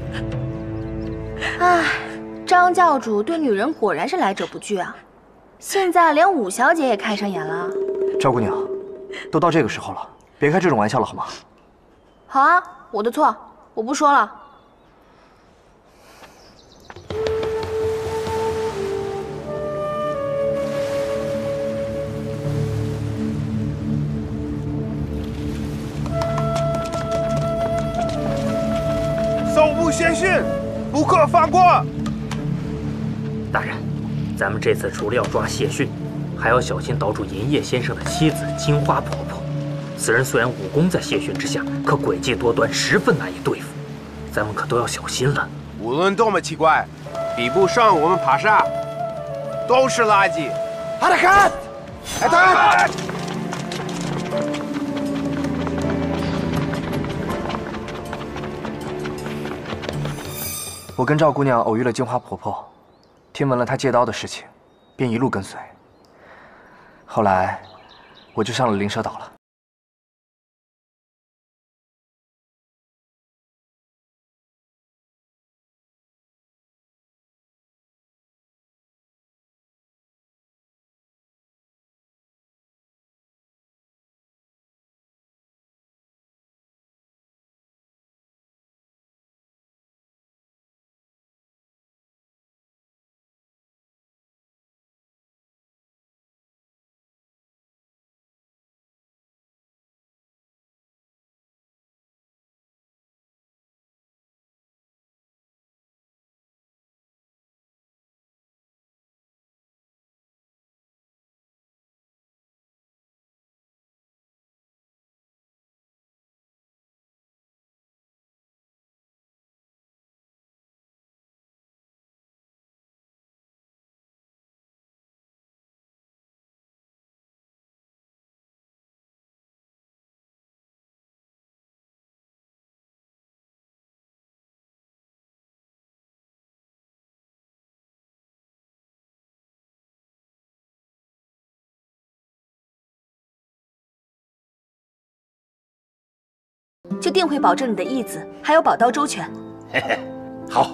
唉，张教主对女人果然是来者不拒啊！现在连武小姐也看上眼了。 赵姑娘，都到这个时候了，别开这种玩笑了好吗？ 好啊，我的错，我不说了。 搜捕谢逊，不可放过！ 大人，咱们这次除了要抓谢逊，还要小心岛主银叶先生的妻子金花婆婆。此人虽然武功在谢逊之下，可诡计多端，十分难以对付，咱们可都要小心了。 无论多么奇怪，比不上我们帕莎，都是垃圾。阿达卡，阿达。 我跟赵姑娘偶遇了金花婆婆，听闻了她借刀的事情，便一路跟随。后来，我就上了灵蛇岛了。 就定会保证你的义子还有宝刀周全。 嘿嘿，好。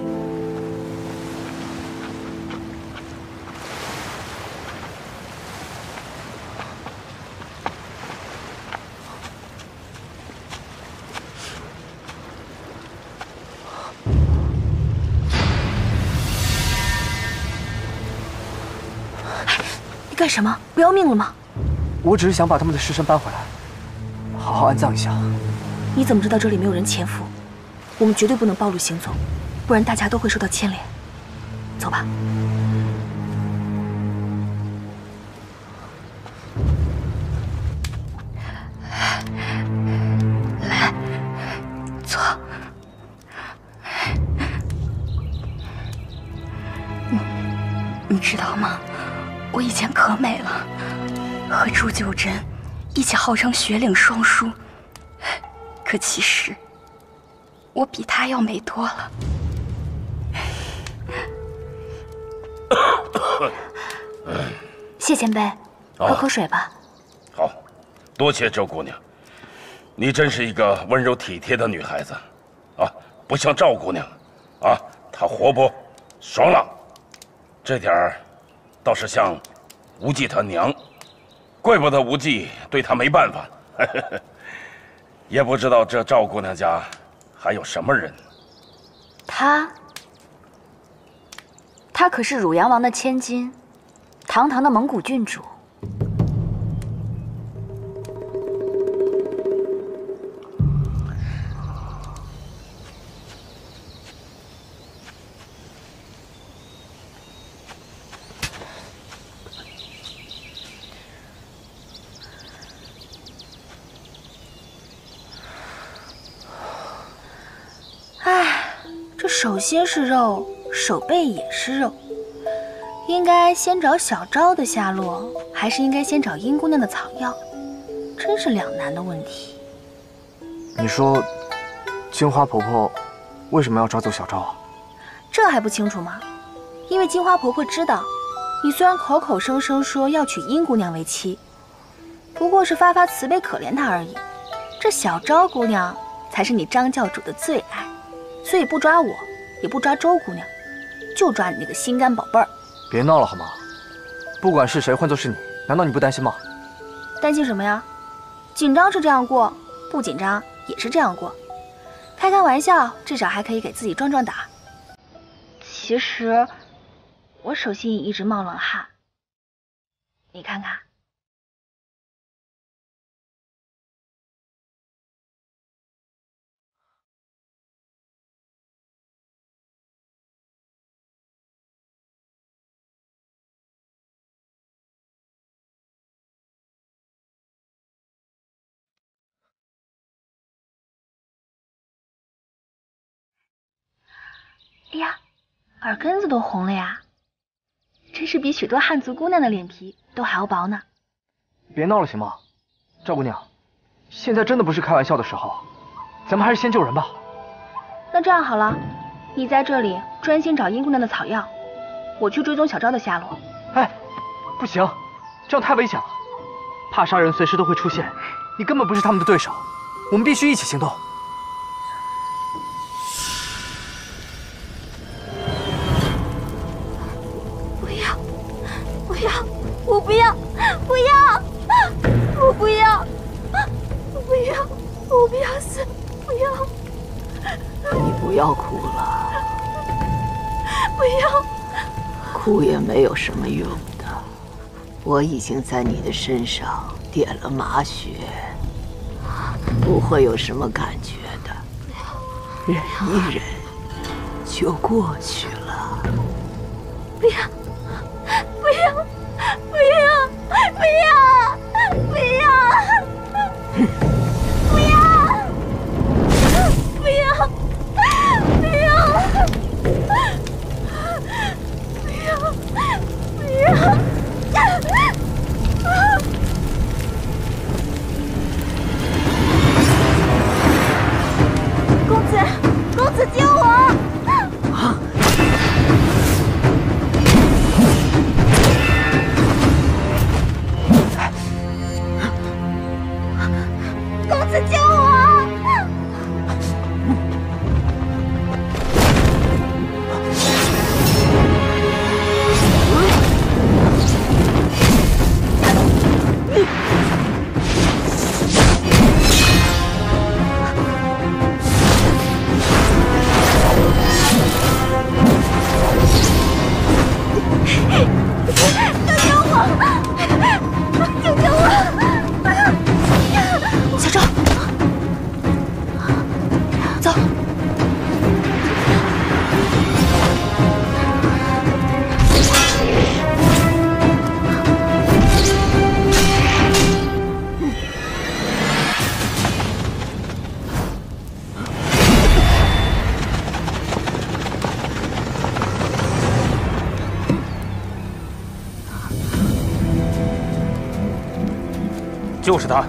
你干什么？不要命了吗？ 我只是想把他们的尸身搬回来，好好安葬一下。 你怎么知道这里没有人潜伏？我们绝对不能暴露行踪，不然大家都会受到牵连。走吧。 你知道吗？我以前可美了，和朱九真一起号称雪岭双姝，可其实我比她要美多了。 谢前辈，喝口水吧。 好，多谢周姑娘，你真是一个温柔体贴的女孩子，啊，不像赵姑娘，啊，她活泼、爽朗，这点儿倒是像无忌他娘，怪不得无忌对她没办法。也不知道这赵姑娘家还有什么人。 她可是汝阳王的千金，堂堂的蒙古郡主。 手心是肉，手背也是肉，应该先找小昭的下落，还是应该先找殷姑娘的草药？真是两难的问题。 你说，金花婆婆为什么要抓走小昭啊？ 这还不清楚吗？因为金花婆婆知道，你虽然口口声声说要娶殷姑娘为妻，不过是发发慈悲可怜她而已。这小昭姑娘才是你张教主的最爱。所以不抓我，也不抓周姑娘，就抓你那个心肝宝贝儿。 别闹了好吗？不管是谁，换作是你，难道你不担心吗？ 担心什么呀？紧张是这样过，不紧张也是这样过。开开玩笑，至少还可以给自己壮壮胆。其实，我手心也一直冒冷汗。你看看。哎呀，耳根子都红了呀！真是比许多汉族姑娘的脸皮都还要薄呢。 别闹了行吗？赵姑娘，现在真的不是开玩笑的时候，咱们还是先救人吧。 那这样好了，你在这里专心找殷姑娘的草药，我去追踪小昭的下落。 哎，不行，这样太危险了，怕杀人随时都会出现，你根本不是他们的对手，我们必须一起行动。 我不要，不要，我不要，不要，我不要死，不要！ 你不要哭了， 不要， 哭也没有什么用的。我已经在你的身上点了麻穴，不会有什么感觉的，忍一忍就过去了。 不要，不要！不要！不要！不要！不要！不要！不要！不要！公子，公子救我！公子救我！ 就是他，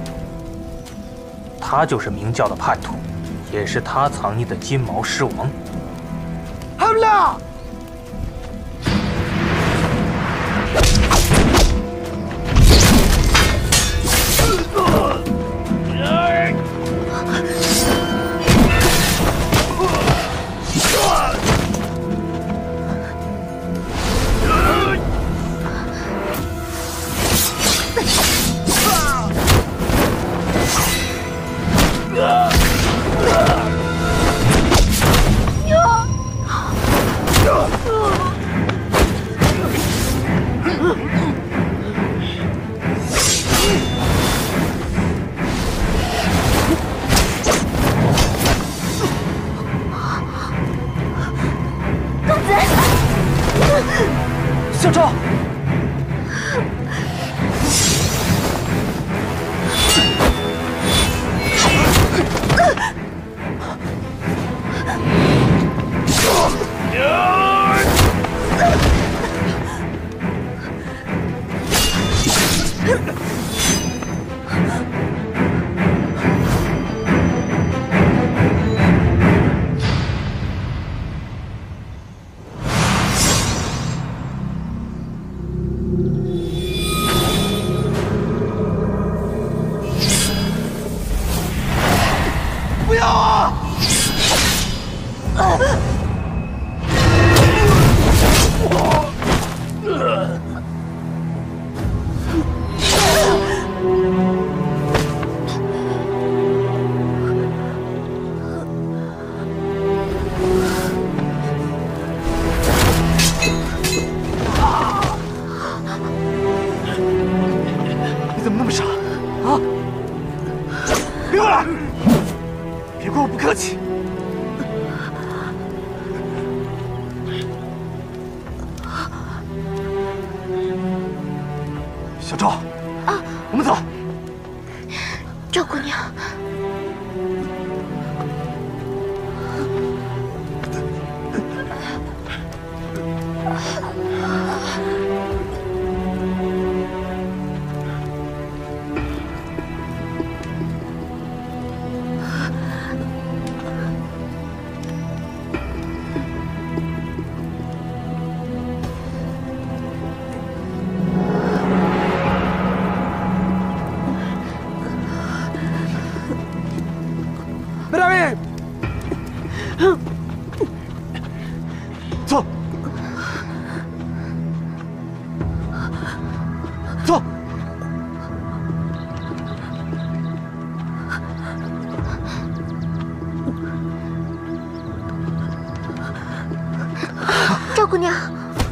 他就是明教的叛徒，也是他藏匿的金毛狮王。 他们俩。 小赵，不要啊！ 你怎么那么傻啊？别过来！别怪我不客气。小赵，啊，我们走。 赵姑娘， 白大卫，走，走。 赵姑娘，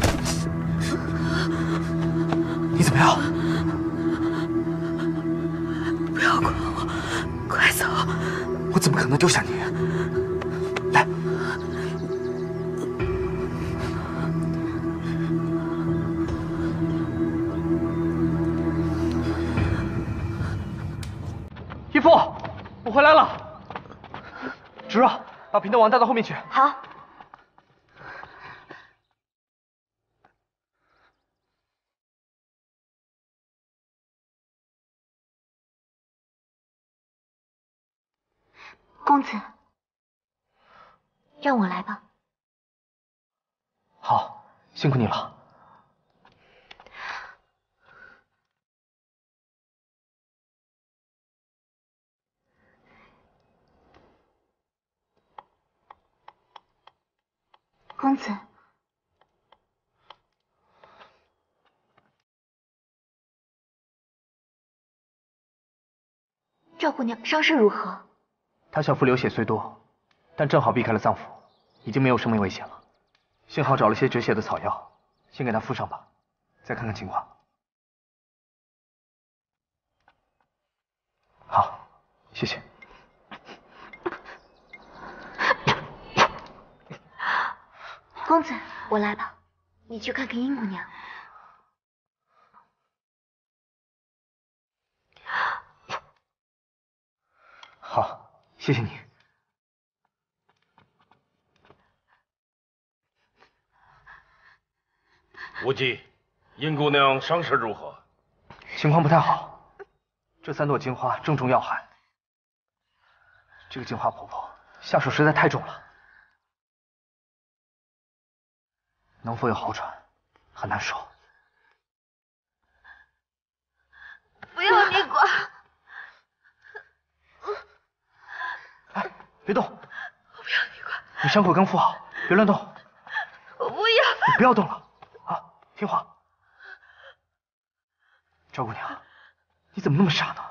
你怎么样？ 不要管我，快走！ 我怎么可能丢下你？来，义父，我回来了。芷若，把平头王带到后面去。 好。公子，让我来吧。 好，辛苦你了。 公子，赵姑娘伤势如何？ 他小腹流血虽多，但正好避开了脏腑，已经没有生命危险了。幸好找了些止血的草药，先给他敷上吧，再看看情况。好，谢谢。 公子，我来吧，你去看看殷姑娘。 好。 谢谢你。 无忌，殷姑娘伤势如何？ 情况不太好， 这3朵金花正中要害。这个金花婆婆下手实在太重了，能否有好转，很难说。 不要你管！ 哎，别动！ 我不要你管！ 你伤口刚敷好，别乱动。 我不要！ 你不要动了，啊，听话。赵姑娘，你怎么那么傻呢？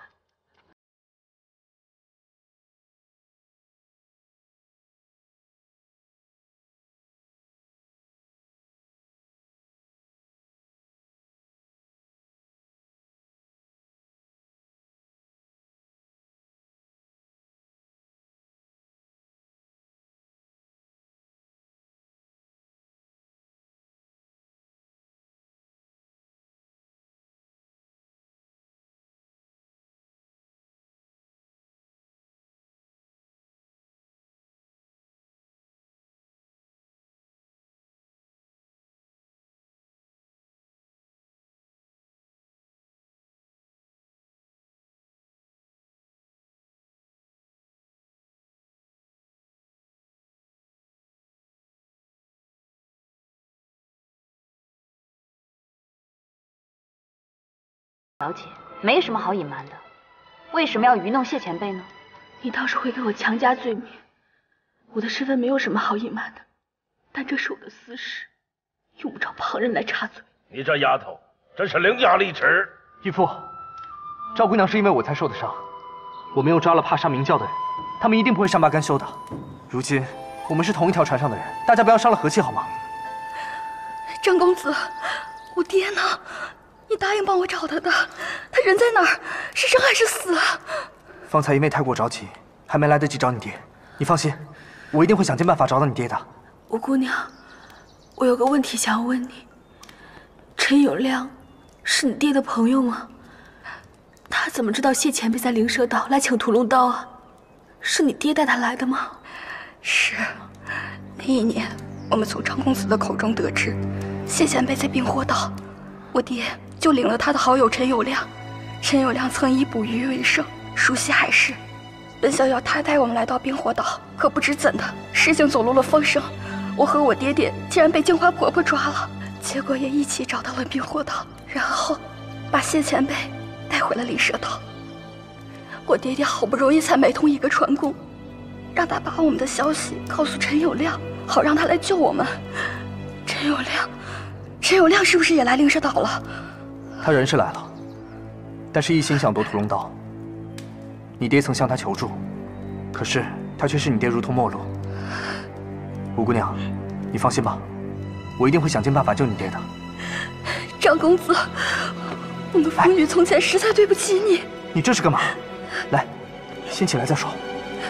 了解，没什么好隐瞒的。为什么要愚弄谢前辈呢？ 你倒是会给我强加罪名。我的身份没有什么好隐瞒的，但这是我的私事，用不着旁人来插嘴。 你这丫头真是伶牙俐齿。 义父，赵姑娘是因为我才受的伤，我没有抓了怕杀明教的人，他们一定不会善罢甘休的。如今我们是同一条船上的人，大家不要伤了和气好吗？ 张公子，我爹呢？你答应帮我找他的，他人在哪儿？是生还是死啊？ 方才因为太过着急，还没来得及找你爹。你放心，我一定会想尽办法找到你爹的。 吴姑娘，我有个问题想要问你：陈友谅是你爹的朋友吗？他怎么知道谢前辈在灵蛇岛来请屠龙刀啊？是你爹带他来的吗？ 是，那一年我们从张公子的口中得知，谢前辈在冰火岛，我爹就领了他的好友陈友谅。陈友谅曾以捕鱼为生，熟悉海事，本想要他带我们来到冰火岛，可不知怎的，事情走漏了风声，我和我爹爹竟然被镜花婆婆抓了，结果也一起找到了冰火岛，然后把谢前辈带回了灵蛇岛。我爹爹好不容易才买通一个船雇，让他把我们的消息告诉陈友谅，好让他来救我们。陈友谅是不是也来灵蛇岛了？ 他人是来了，但是一心想夺屠龙刀。你爹曾向他求助，可是他却视你爹如同陌路。吴姑娘，你放心吧，我一定会想尽办法救你爹的。 张公子，我们父女从前实在对不起你。 你这是干嘛？来，先起来再说。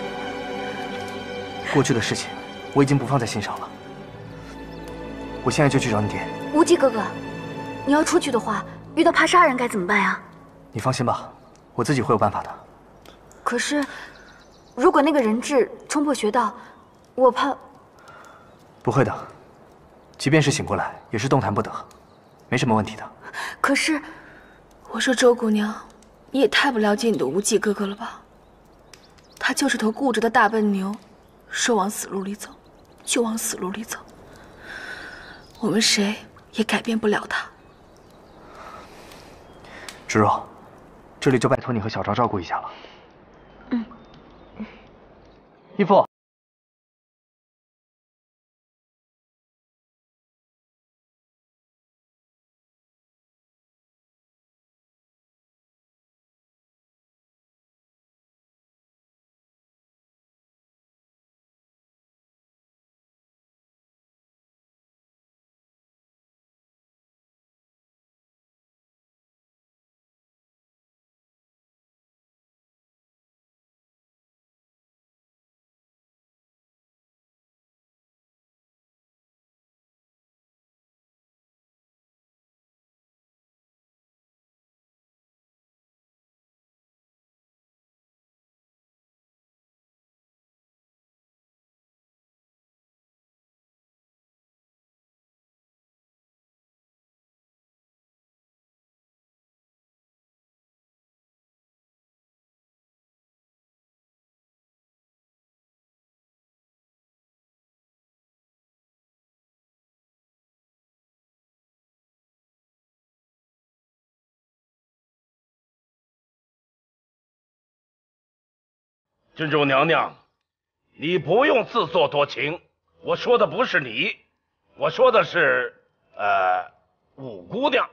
过去的事情我已经不放在心上了，我现在就去找你爹。 无忌哥哥，你要出去的话，遇到怕杀人该怎么办呀？ 你放心吧，我自己会有办法的。 可是，如果那个人质冲破穴道，我怕…… 不会的，即便是醒过来，也是动弹不得，没什么问题的。 可是， 我说周姑娘，你也太不了解你的无忌哥哥了吧？他就是头固执的大笨牛，说往死路里走，就往死路里走。我们谁也改变不了他。 芷若，这里就拜托你和小昭照顾一下了。义父。 郡主娘娘，你不用自作多情，我说的不是你，我说的是五姑娘。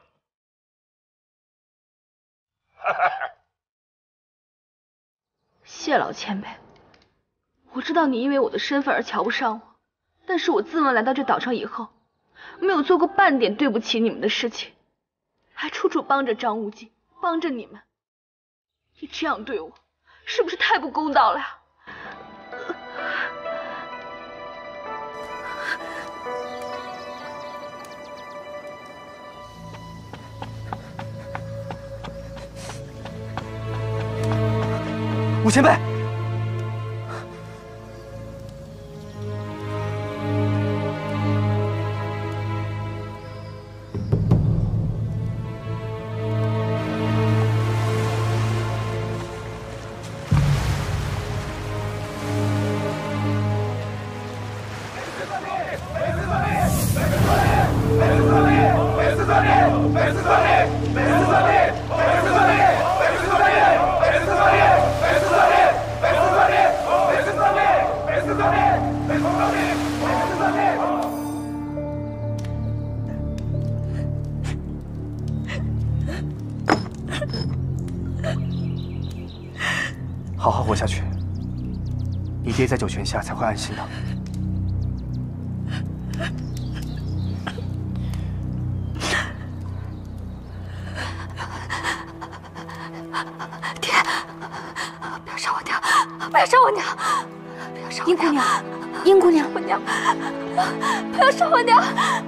谢老前辈，我知道你因为我的身份而瞧不上我，但是我自问来到这岛上以后，没有做过半点对不起你们的事情，还处处帮着张无忌，帮着你们。你这样对我，是不是太不公道了呀？ 武前辈，好好活下去，你爹在九泉下才会安心的。 爹，不要杀我娘！不要杀我娘！不要杀我娘！ 殷姑娘， 我娘，不要杀我娘！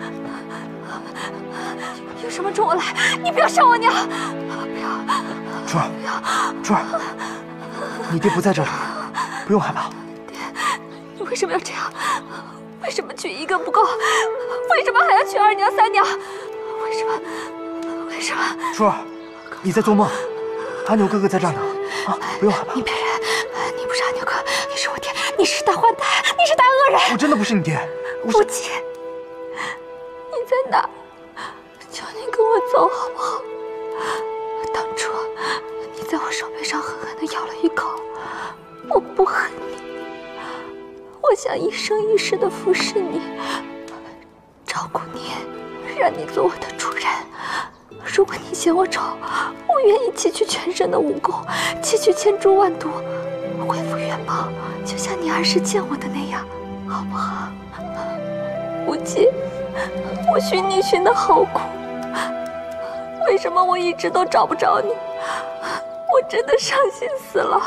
有什么冲我来！你不要杀我娘！不要！ 珠儿，珠儿，你爹不在这里，不用害怕。 爹，你为什么要这样？为什么娶一个不够？为什么还要娶二娘三娘？为什么？为什么？ 珠儿，你在做梦，阿牛哥哥在这儿呢，啊，不用害怕。 你骗人！你不是阿牛哥，你是我爹，你是大坏蛋，你是大恶人！ 我真的不是你爹， 无忌，你在哪？求你跟我走好不好？当初你在我手背上狠狠地咬了一口，我不恨你，我想一生一世地服侍你，照顾你，让你做我的主人。如果你嫌我丑，我愿意弃去全身的武功，弃去千珠万毒，恢复原貌，就像你儿时见我的那样，好不好？无忌，我寻你寻得好苦，为什么我一直都找不着你？我真的伤心死了。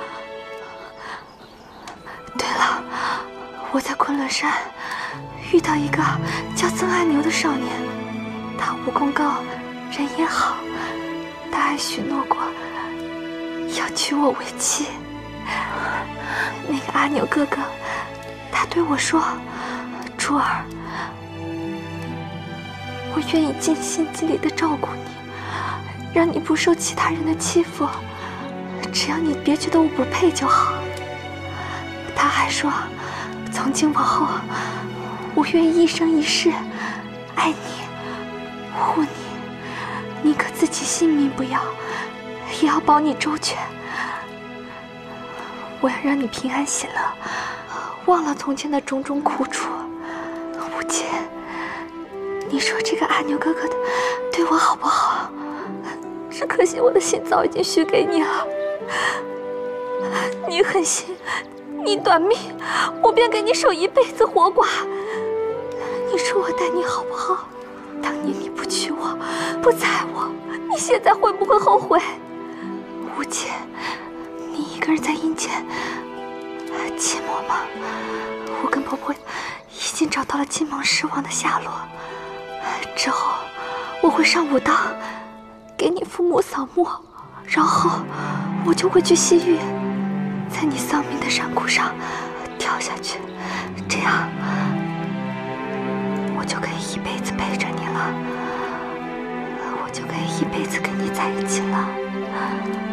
对了，我在昆仑山遇到一个叫曾阿牛的少年，他武功高，人也好，他还许诺过要娶我为妻。那个阿牛哥哥，他对我说：“珠儿，我愿意尽心尽力地照顾你，让你不受其他人的欺负，只要你别觉得我不配就好。”他还说，从今往后，我愿意一生一世爱你、护你，宁可自己性命不要，也要保你周全。我要让你平安喜乐，忘了从前的种种苦楚。无忌，你说这个阿牛哥哥的对我好不好？只可惜我的心早已经许给你了。你狠心，你短命，我便给你守一辈子活寡。你说我待你好不好？当年你不娶我，不睬我，你现在会不会后悔？无忌，你一个人在阴间寂寞吗？我跟婆婆已经找到了金盟狮王的下落，之后我会上武当给你父母扫墓，然后我就会去西域，在你丧命的山谷上跳下去，这样我就可以一辈子陪着你了，我就可以一辈子跟你在一起了。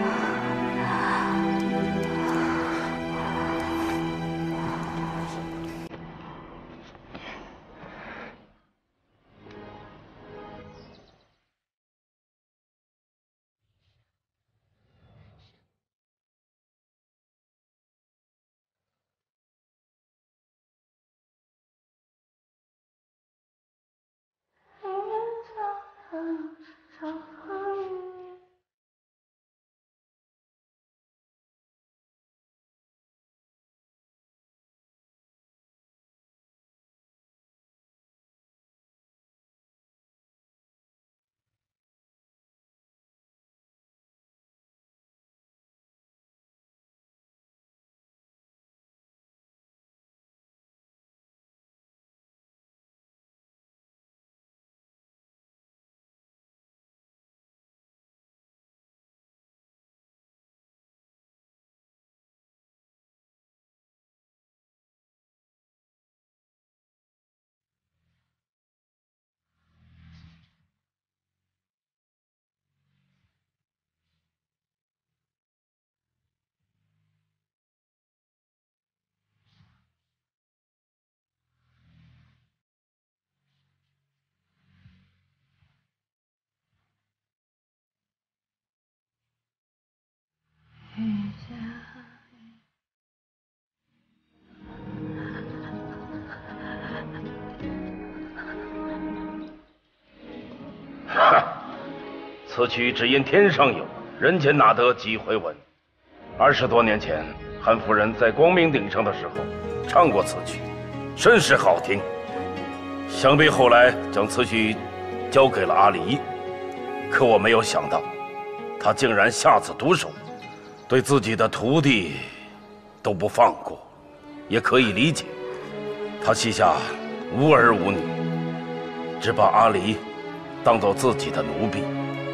此曲只因天上有，人间哪得几回闻。20多年前，韩夫人在光明顶上的时候唱过此曲，甚是好听。想必后来将此曲交给了阿离，可我没有想到，他竟然下此毒手，对自己的徒弟都不放过。也可以理解，他膝下无儿无女，只把阿离当做自己的奴婢。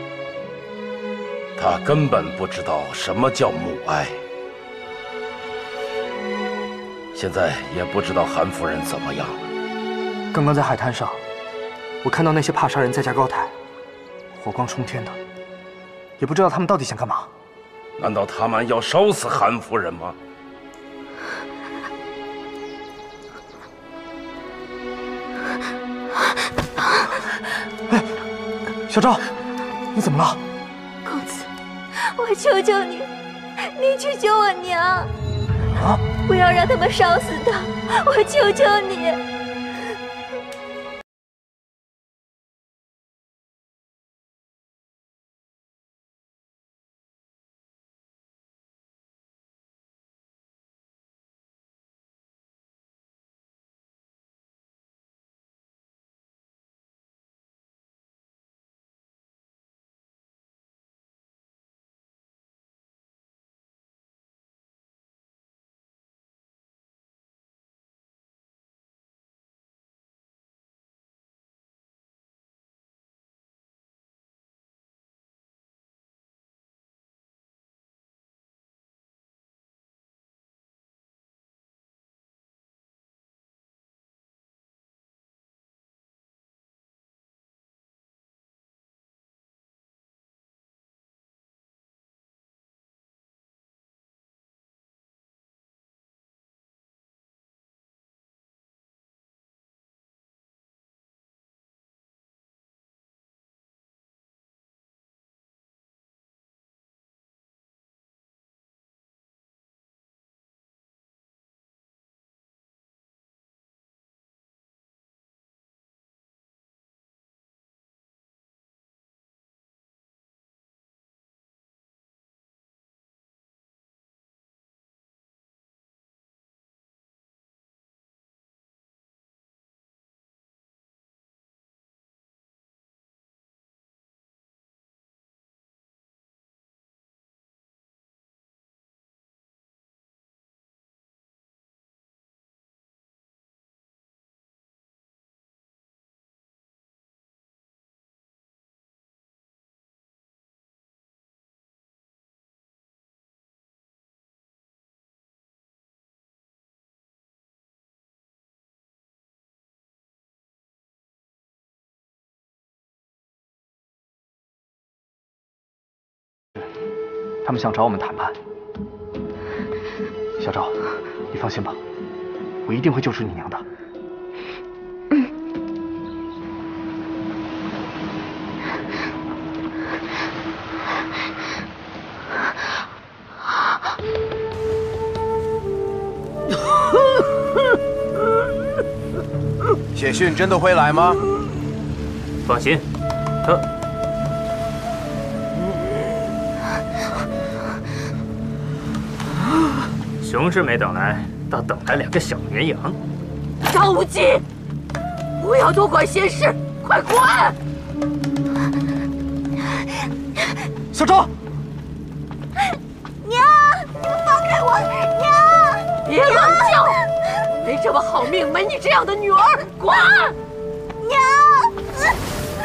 他根本不知道什么叫母爱，现在也不知道韩夫人怎么样了。 刚刚在海滩上，我看到那些帕沙人在架高台，火光冲天的，也不知道他们到底想干嘛。 难道他们要烧死韩夫人吗？ 哎，小赵，你怎么了？ 公子，我求求你，你去救我娘！ 啊！ 不要让他们烧死她，我求求你！ 他们想找我们谈判。小赵，你放心吧，我一定会救出你娘的。 谢逊真的会来吗？ 放心，他。 雄狮没等来，倒等来2个小绵羊。 张无忌，不要多管闲事，快滚！ 小昭， 娘，你们放开我！娘， 别乱叫！没这么好命，没你这样的女儿，滚！ 娘，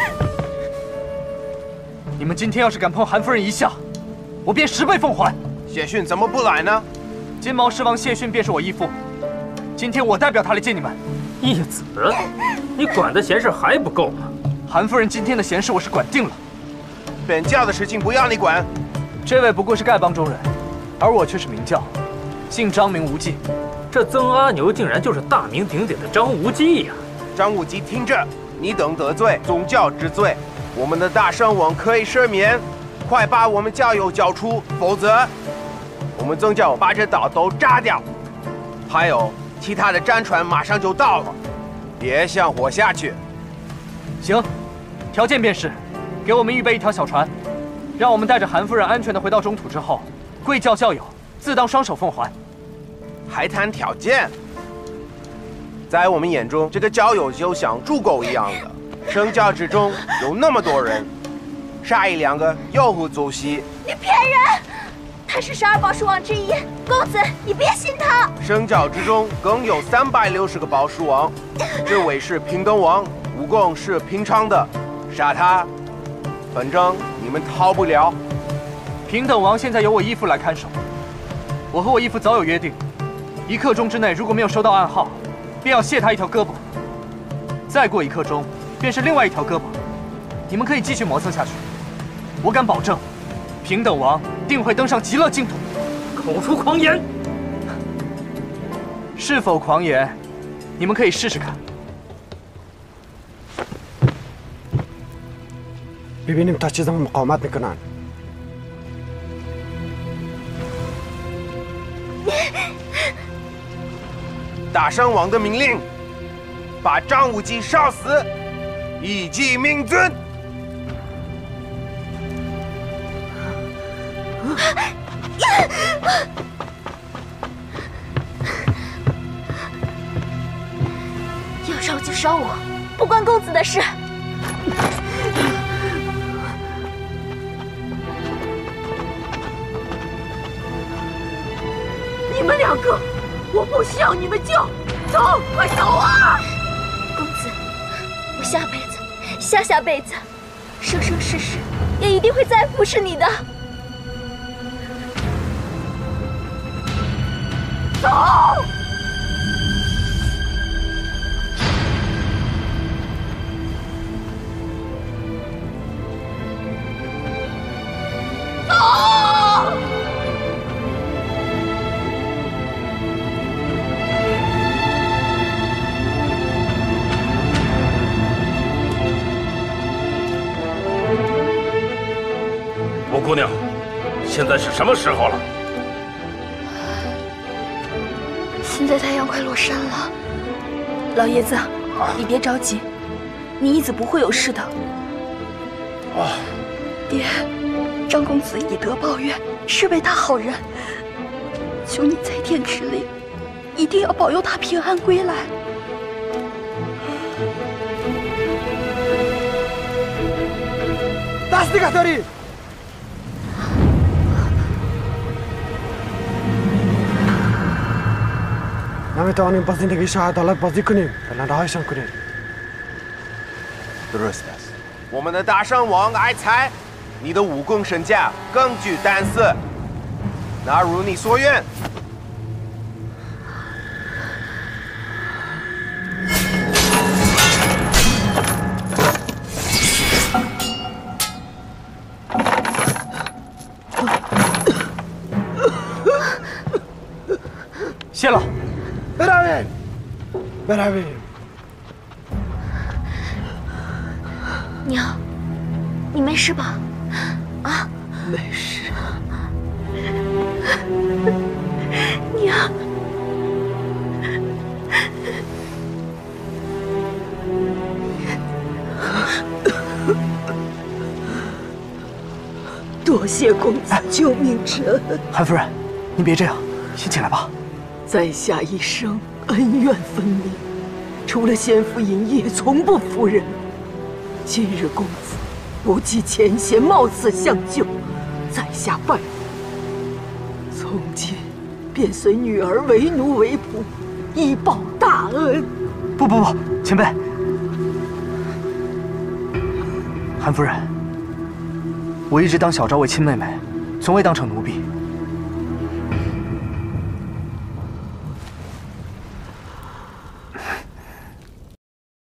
你们今天要是敢碰韩夫人一下，我便10倍奉还。 谢逊怎么不来呢？ 金毛狮王谢逊便是我义父，今天我代表他来见你们。 义子，你管的闲事还不够吗？ 韩夫人今天的闲事我是管定了， 本教的事情不要你管。 这位不过是丐帮中人，而我却是明教，姓张名无忌。 这曾阿牛竟然就是大名鼎鼎的张无忌呀！ 张无忌，听着，你等得罪宗教之罪，我们的大圣王可以赦免。快把我们教友交出，否则我们宗教把这岛都炸掉。还有其他的战船马上就到了，别想活下去。 行，条件便是，给我们预备1条小船，让我们带着韩夫人安全地回到中土之后，贵教教友自当双手奉还。 还谈条件？在我们眼中，这个教友就像猪狗一样的，圣教之中有那么多人，杀1、2个又何足惜？ 你骗人！他是12宝术王之一，公子你别信他。 圣教之中更有360个宝术王，这位是平等王，武功是平常的，杀他，反正你们逃不了。 平等王现在由我义父来看守，我和我义父早有约定，1刻钟之内如果没有收到暗号，便要卸他1条胳膊。再过1刻钟，便是另外1条胳膊。你们可以继续磨蹭下去，我敢保证，平等王定会登上极乐净土。 口出狂言！ 是否狂言？你们可以试试看。 ببینیم تا چه زمان مقاومت میکنن. 大圣王的命令，把张无忌烧死，以祭明尊。 要烧就烧我，不关公子的事。 你们2个，我不需要你们救，走，快走啊！ 公子，我下辈子、下辈子，生生世世也一定会再服侍你的。 走！走！ 吴姑娘，现在是什么时候了？ 现在太阳快落山了。 老爷子，你别着急，你义子不会有事的。 爹，张公子以德报怨，是位大好人，求你在天之灵，一定要保佑他平安归来。 دستی داری نمیتوانیم با زندگی شاه عدالت بازی کنیم فعلا رهایشان کنیم درست است我们的大圣王爱才，你的武功身价更具胆色，那如你所愿。 谢了。 برویم 娘，你没事吧？啊， 没事。 娘， 多谢公子救命之恩。 韩夫人，您别这样，先起来吧。 在下一生恩怨分明，除了先夫尹烨，从不服人。今日公子不计前嫌，冒死相救，在下拜服。从今便随女儿为奴为仆，以报大恩。 不，前辈，韩夫人，我一直当小昭为亲妹妹，从未当成奴婢。